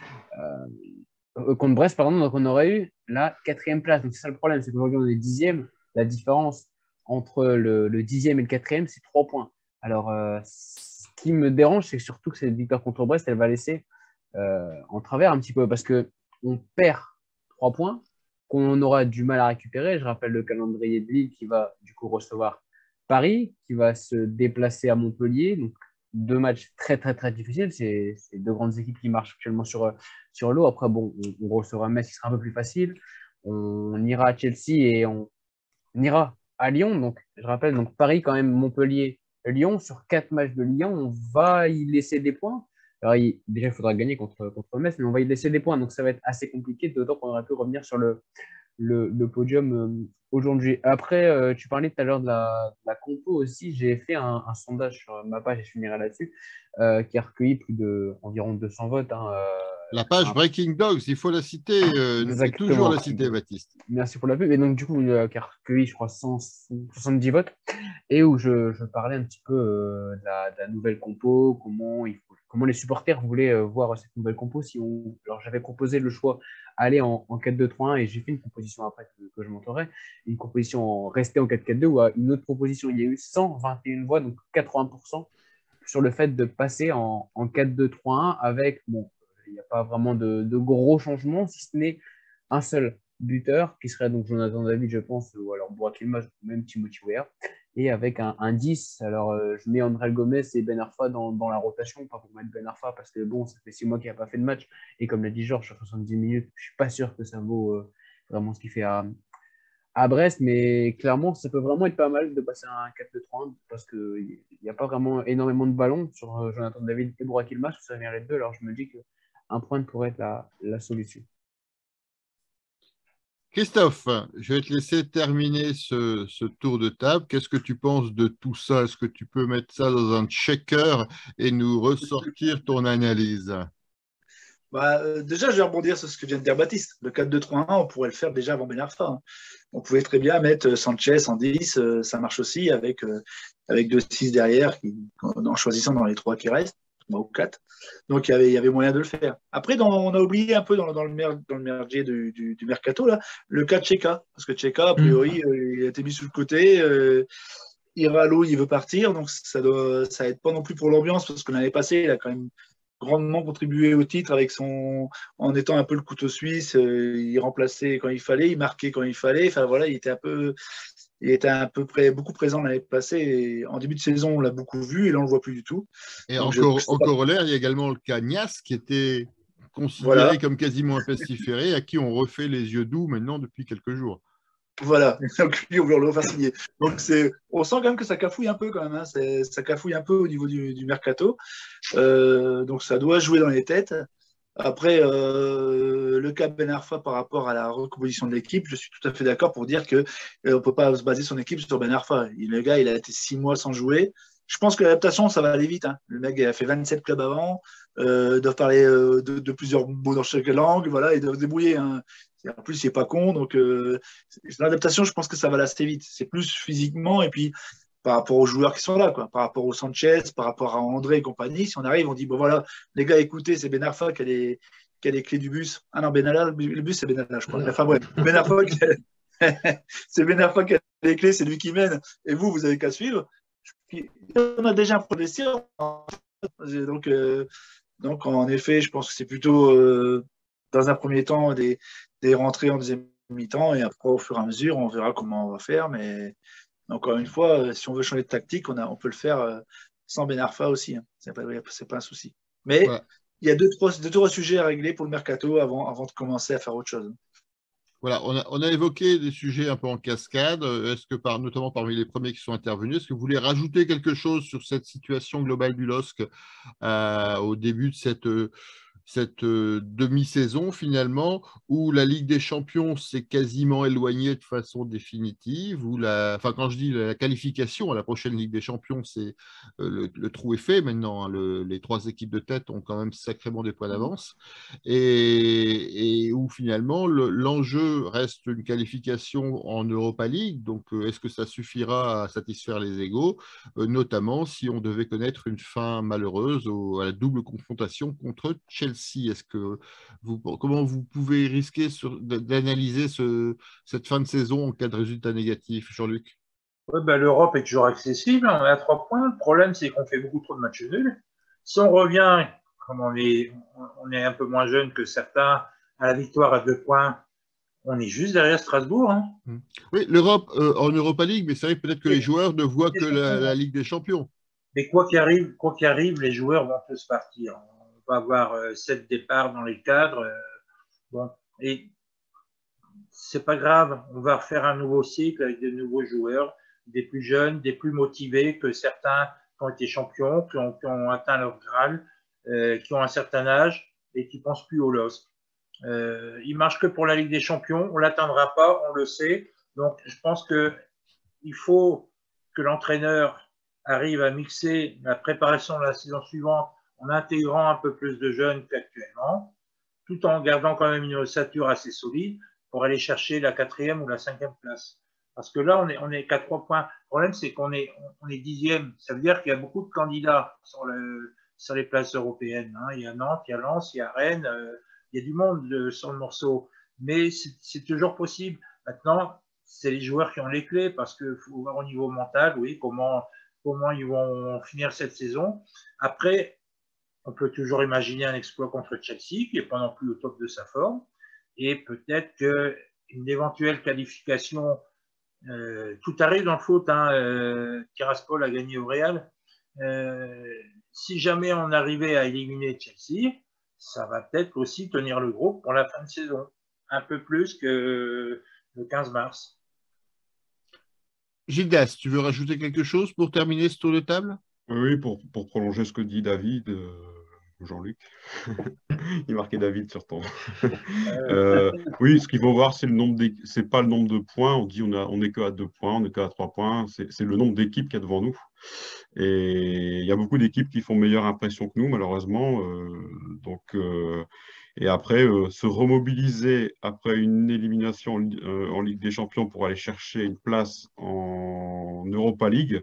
euh, contre Brest, pardon, donc on aurait eu la quatrième place. Donc c'est ça le problème, c'est qu'aujourd'hui on est dixième. La différence entre le, le dixième et le quatrième, c'est trois points. Alors, euh, ce qui me dérange, c'est surtout que cette victoire contre Brest, elle va laisser euh, en travers un petit peu parce qu'on perd trois points qu'on aura du mal à récupérer. Je rappelle le calendrier de Lille qui va du coup recevoir Paris, qui va se déplacer à Montpellier. Donc, deux matchs très, très, très difficiles. C'est deux grandes équipes qui marchent actuellement sur, sur l'eau. Après, bon, on, on recevra Metz qui sera un peu plus facile. On ira à Chelsea et on, on ira à Lyon. Donc, je rappelle, donc Paris, quand même, Montpellier, Lyon. Sur quatre matchs de Ligue un, on va y laisser des points. Alors, il, déjà, il faudra gagner contre, contre Metz, mais on va y laisser des points. Donc, ça va être assez compliqué, d'autant qu'on aurait pu revenir sur le, le, le podium euh, aujourd'hui. Après, euh, tu parlais tout à l'heure de la, de la compo aussi. J'ai fait un, un sondage sur ma page, et je finirai là-dessus, euh, qui a recueilli plus de environ deux cents votes. Hein, euh, la page un... Breaking Dogs, il faut la citer. Euh, Exactement. Toujours la citer, Baptiste. Merci pour la pub. Et donc, du coup, euh, qui a recueilli, je crois, cent soixante-dix votes, et où je, je parlais un petit peu euh, de, la, de la nouvelle compo, comment, il faut, comment les supporters voulaient euh, voir cette nouvelle compo. Si on... Alors, j'avais proposé le choix aller en, en quatre deux trois un et j'ai fait une proposition après que, que je montrerai, une proposition en rester en quatre quatre deux ou à une autre proposition. Il y a eu cent vingt et une voix, donc quatre-vingts pour cent sur le fait de passer en, en quatre deux trois un avec, bon, il n'y a pas vraiment de, de gros changements, si ce n'est un seul buteur, qui serait donc Jonathan David, je pense, ou alors Burak Yilmaz, ou même Timothy Weah, et avec un, un dix. Alors, euh, je mets André Gomez et Ben Arfa dans, dans la rotation, pas pour mettre Ben Arfa, parce que bon, ça fait six mois qu'il n'a pas fait de match, et comme l'a dit Georges, sur soixante-dix minutes, je ne suis pas sûr que ça vaut euh, vraiment ce qu'il fait à, à Brest, mais clairement, ça peut vraiment être pas mal de passer à un quatre deux trois un, parce qu'il n'y a pas vraiment énormément de ballons sur euh, Jonathan David et Burak Yilmaz, ça vient les deux, alors je me dis qu'un point pourrait être la, la solution. Christophe, je vais te laisser terminer ce, ce tour de table. Qu'est-ce que tu penses de tout ça? Est-ce que tu peux mettre ça dans un checker et nous ressortir ton analyse? Bah, euh, déjà, je vais rebondir sur ce que vient de dire Baptiste. Le quatre deux trois un, on pourrait le faire déjà avant Ben Arfa. Hein. On pouvait très bien mettre Sanchez en dix, euh, ça marche aussi avec, euh, avec deux six derrière, qui, en choisissant dans les trois qui restent, trois ou quatre. Donc, il y avait, il y avait moyen de le faire. Après, dans, on a oublié un peu dans, dans le, mer, dans le merdier du, du, du mercato, là, le cas de Cheka. Parce que Cheka, a priori, mmh. euh, il a été mis sur le côté. Euh, Iralo, il veut partir, donc ça doit, ça aide pas non plus pour l'ambiance, parce que l'année passée, il a quand même grandement contribué au titre avec son, en étant un peu le couteau suisse. Euh, il remplaçait quand il fallait, il marquait quand il fallait. Enfin voilà, il était un peu, il était à peu près beaucoup présent l'année passée. Et en début de saison, on l'a beaucoup vu et là on le voit plus du tout. Et Donc, en, je- cor- je sais en pas. corollaire, il y a également le cas Nias, qui était Voilà, considéré comme quasiment un pestiféré, à qui on refait les yeux doux maintenant depuis quelques jours. voilà. Donc lui, on veut le faire signer. Donc c'est, on sent quand même que ça cafouille un peu quand même. Hein. C'est- Ça cafouille un peu au niveau du, du mercato. Euh, donc ça doit jouer dans les têtes. Après, euh, le cas Ben Arfa par rapport à la recomposition de l'équipe, je suis tout à fait d'accord pour dire qu'on euh, ne peut pas se baser son équipe sur Ben Arfa. Il, le gars, il a été six mois sans jouer. Je pense que l'adaptation, ça va aller vite. Hein. Le mec, il a fait vingt-sept clubs avant. Euh, ils doivent parler euh, de, de plusieurs mots dans chaque langue. Voilà, ils doivent se débrouiller. Hein. En plus, il n'est pas con. Donc, euh, l'adaptation, je pense que ça va aller assez vite. C'est plus physiquement et puis par rapport aux joueurs qui sont là, quoi, par rapport au Sanchez, par rapport à André et compagnie. Si on arrive, on dit, bon voilà, les gars, écoutez, c'est Ben Arfa qui a les, qui a les clés du bus. Ah non, Benalla, le bus, c'est Benalla, je crois. Enfin bref, Ben Arfa, qui a... c'est Ben Arfa qui a les clés, c'est lui qui mène. Et vous, vous avez qu'à suivre. On a déjà un progressé. Donc, euh, donc, en effet, je pense que c'est plutôt, euh, dans un premier temps, des, des rentrées en deuxième mi-temps. Et après, au fur et à mesure, on verra comment on va faire. Mais encore une fois, si on veut changer de tactique, on, a, on peut le faire euh, sans Ben Arfa aussi. Hein. Ce n'est pas, pas un souci. Mais Voilà. il y a deux trois, deux, trois sujets à régler pour le mercato avant, avant de commencer à faire autre chose. Voilà, on a, on a évoqué des sujets un peu en cascade. Est-ce que, par, notamment parmi les premiers qui sont intervenus, est-ce que vous voulez rajouter quelque chose sur cette situation globale du L O S C euh, au début de cette, cette euh, demi-saison, finalement, où la Ligue des Champions s'est quasiment éloignée de façon définitive, où la, enfin, quand je dis la qualification à la prochaine Ligue des Champions, c'est euh, le, le trou est fait maintenant. Hein, le, les trois équipes de tête ont quand même sacrément des points d'avance. Et, et où finalement le, l'enjeu reste une qualification en Europa League. Donc, euh, est-ce que ça suffira à satisfaire les égos, euh, notamment si on devait connaître une fin malheureuse au, à la double confrontation contre Chelsea? Est-ce que vous, comment vous pouvez risquer sur, d'analyser ce, cette fin de saison en cas de résultat négatif, Jean-Luc? Ouais, ben, l'Europe est toujours accessible, on est à trois points. Le problème, c'est qu'on fait beaucoup trop de matchs nuls. Si on revient, comme on est, on est un peu moins jeune que certains, à la victoire à deux points, on est juste derrière Strasbourg. Hein. Oui, l'Europe euh, en Europa League, mais c'est vrai peut-être que les joueurs ne voient que la, la Ligue des Champions. Mais quoi qu'il arrive, quoi qu'il arrive, les joueurs vont tous partir. On va avoir euh, sept départs dans les cadres. Euh, bon, et c'est pas grave, on va refaire un nouveau cycle avec de nouveaux joueurs, des plus jeunes, des plus motivés que certains qui ont été champions, qui ont, qui ont atteint leur Graal, euh, qui ont un certain âge et qui ne pensent plus au L O S C. Euh, il marche que pour la Ligue des Champions, on ne l'atteindra pas, on le sait. Donc, je pense qu'il faut que l'entraîneur arrive à mixer la préparation de la saison suivante en intégrant un peu plus de jeunes qu'actuellement, tout en gardant quand même une ossature assez solide pour aller chercher la quatrième ou la cinquième place. Parce que là, on est, on est qu'à trois points. Le problème, c'est qu'on est, on est dixième. Ça veut dire qu'il y a beaucoup de candidats sur, le, sur les places européennes. Hein. Il y a Nantes, il y a Lens, il y a Rennes, euh, il y a du monde euh, sur le morceau. Mais c'est toujours possible. Maintenant, c'est les joueurs qui ont les clés parce qu'il faut voir au niveau mental, oui, comment, comment ils vont finir cette saison. Après, on peut toujours imaginer un exploit contre Chelsea, qui n'est pas non plus au top de sa forme. Et peut-être qu'une éventuelle qualification, euh, tout arrive dans le foot, hein, euh, Tiraspol a gagné au Real. Euh, si jamais on arrivait à éliminer Chelsea, ça va peut-être aussi tenir le groupe pour la fin de saison, un peu plus que le quinze mars. Gildas, tu veux rajouter quelque chose pour terminer ce tour de table? Oui, pour, pour prolonger ce que dit David, euh, Jean-Luc. Il marquait David sur ton. euh, oui, ce qu'il faut voir, c'est le nombre d'équ- c'est pas le nombre de points. On dit on a, on est que à deux points, on est que à trois points. C'est, c'est le nombre d'équipes qu'il y a devant nous. Et il y a beaucoup d'équipes qui font meilleure impression que nous, malheureusement. Euh, donc, euh, et après, euh, se remobiliser après une élimination en, euh, en Ligue des Champions pour aller chercher une place en Europa League.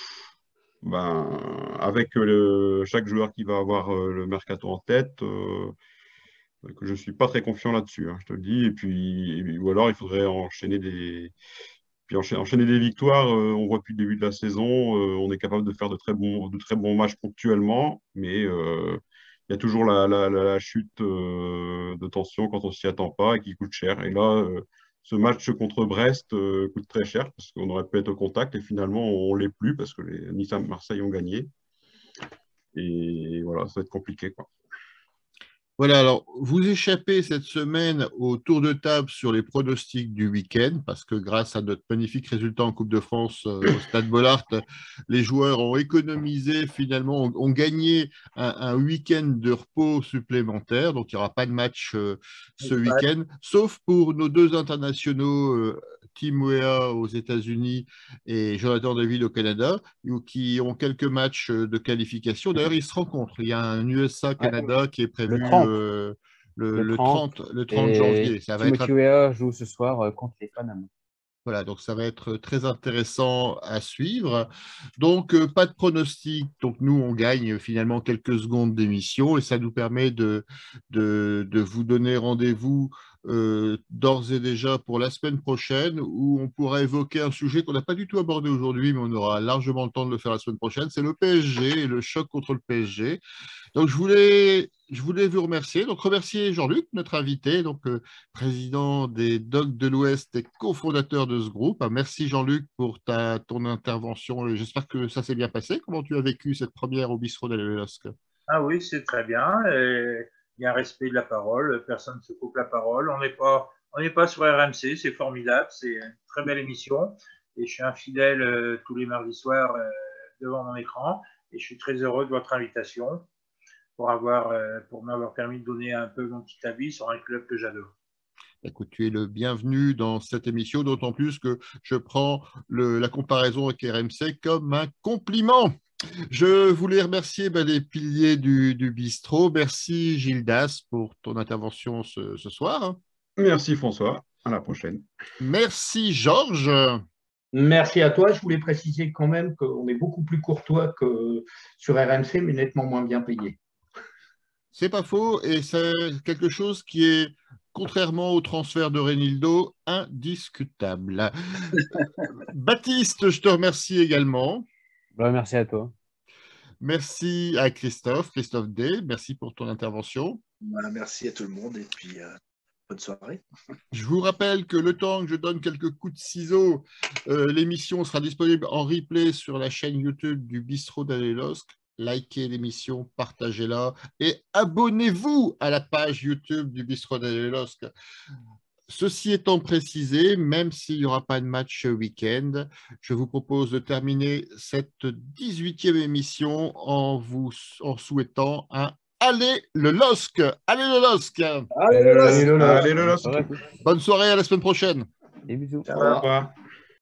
Ben, avec le, chaque joueur qui va avoir euh, le mercato en tête, euh, que je ne suis pas très confiant là-dessus, hein, je te le dis. Et puis, et, ou alors, il faudrait enchaîner des, Puis encha- enchaîner des victoires, euh, on voit depuis le début de la saison, euh, on est capable de faire de très bons, de très bons matchs ponctuellement, mais euh, il y a toujours la, la, la, la chute euh, de tension quand on s'y attend pas et qui coûte cher. Et là, euh, ce match contre Brest euh, coûte très cher parce qu'on aurait pu être au contact et finalement on ne l'est plus parce que les Nice et Marseille ont gagné. Et voilà, ça va être compliqué, quoi. Voilà, alors vous échappez cette semaine au tour de table sur les pronostics du week-end parce que grâce à notre magnifique résultat en Coupe de France euh, au Stade Bollaert, les joueurs ont économisé finalement, ont, ont gagné un, un week-end de repos supplémentaire, donc il n'y aura pas de match euh, ce week-end, sauf pour nos deux internationaux, euh, Tim Weah aux États-Unis et Jonathan David au Canada, qui ont quelques matchs de qualification. D'ailleurs, ils se rencontrent. Il y a un U S A Canada ouais, qui est prévu. Le trente. Euh, le, le, le trente, trente, le trente janvier. Ça va Timothy être... Weah joue ce soir euh, contre les Panama. Voilà, donc ça va être très intéressant à suivre. Donc, euh, pas de pronostic. Donc, nous, on gagne finalement quelques secondes d'émission et ça nous permet de, de, de vous donner rendez-vous euh, d'ores et déjà pour la semaine prochaine où on pourra évoquer un sujet qu'on n'a pas du tout abordé aujourd'hui, mais on aura largement le temps de le faire la semaine prochaine. C'est le P S G et le choc contre le P S G. Donc, je voulais, je voulais vous remercier. Donc, remercier Jean-Luc, notre invité, donc euh, président des Dogs de l'Ouest et cofondateur de ce groupe. Ah, merci Jean-Luc pour ta, ton intervention. J'espère que ça s'est bien passé. Comment tu as vécu cette première au bistrot de l'Elosque? Ah oui, c'est très bien. Et il y a un respect de la parole. Personne ne se coupe la parole. On n'est pas, on n'est pas sur R M C. C'est formidable. C'est une très belle émission. Et je suis un fidèle euh, tous les mardis soirs euh, devant mon écran. Et je suis très heureux de votre invitation. Pour, avoir, euh, pour m'avoir permis de donner un peu mon petit avis sur un club que j'adore. Écoute, tu es le bienvenu dans cette émission, d'autant plus que je prends le, la comparaison avec R M C comme un compliment. Je voulais remercier ben, les piliers du, du bistrot. Merci Gildas pour ton intervention ce, ce soir. Merci François, à la prochaine. Merci Georges. Merci à toi. Je voulais préciser quand même qu'on est beaucoup plus courtois que sur R M C, mais nettement moins bien payé. C'est pas faux, et c'est quelque chose qui est, contrairement au transfert de Renildo, indiscutable. Baptiste, je te remercie également. Bah, merci à toi. Merci à Christophe, Christophe D. Merci pour ton intervention. Voilà, merci à tout le monde et puis euh, bonne soirée. Je vous rappelle que le temps que je donne quelques coups de ciseaux, euh, l'émission sera disponible en replay sur la chaîne YouTube du Bistrot d'Alelosque. Likez l'émission, partagez-la et abonnez-vous à la page YouTube du Bistrot d'Alelosque. Ceci étant précisé, même s'il n'y aura pas de match week-end, je vous propose de terminer cette dix-huitième émission en vous en souhaitant un Allez le LOSC! Allez le LOSC! Allez le LOSC! Allez le LOSC! Bonne soirée, à la semaine prochaine. Des bisous. Au revoir.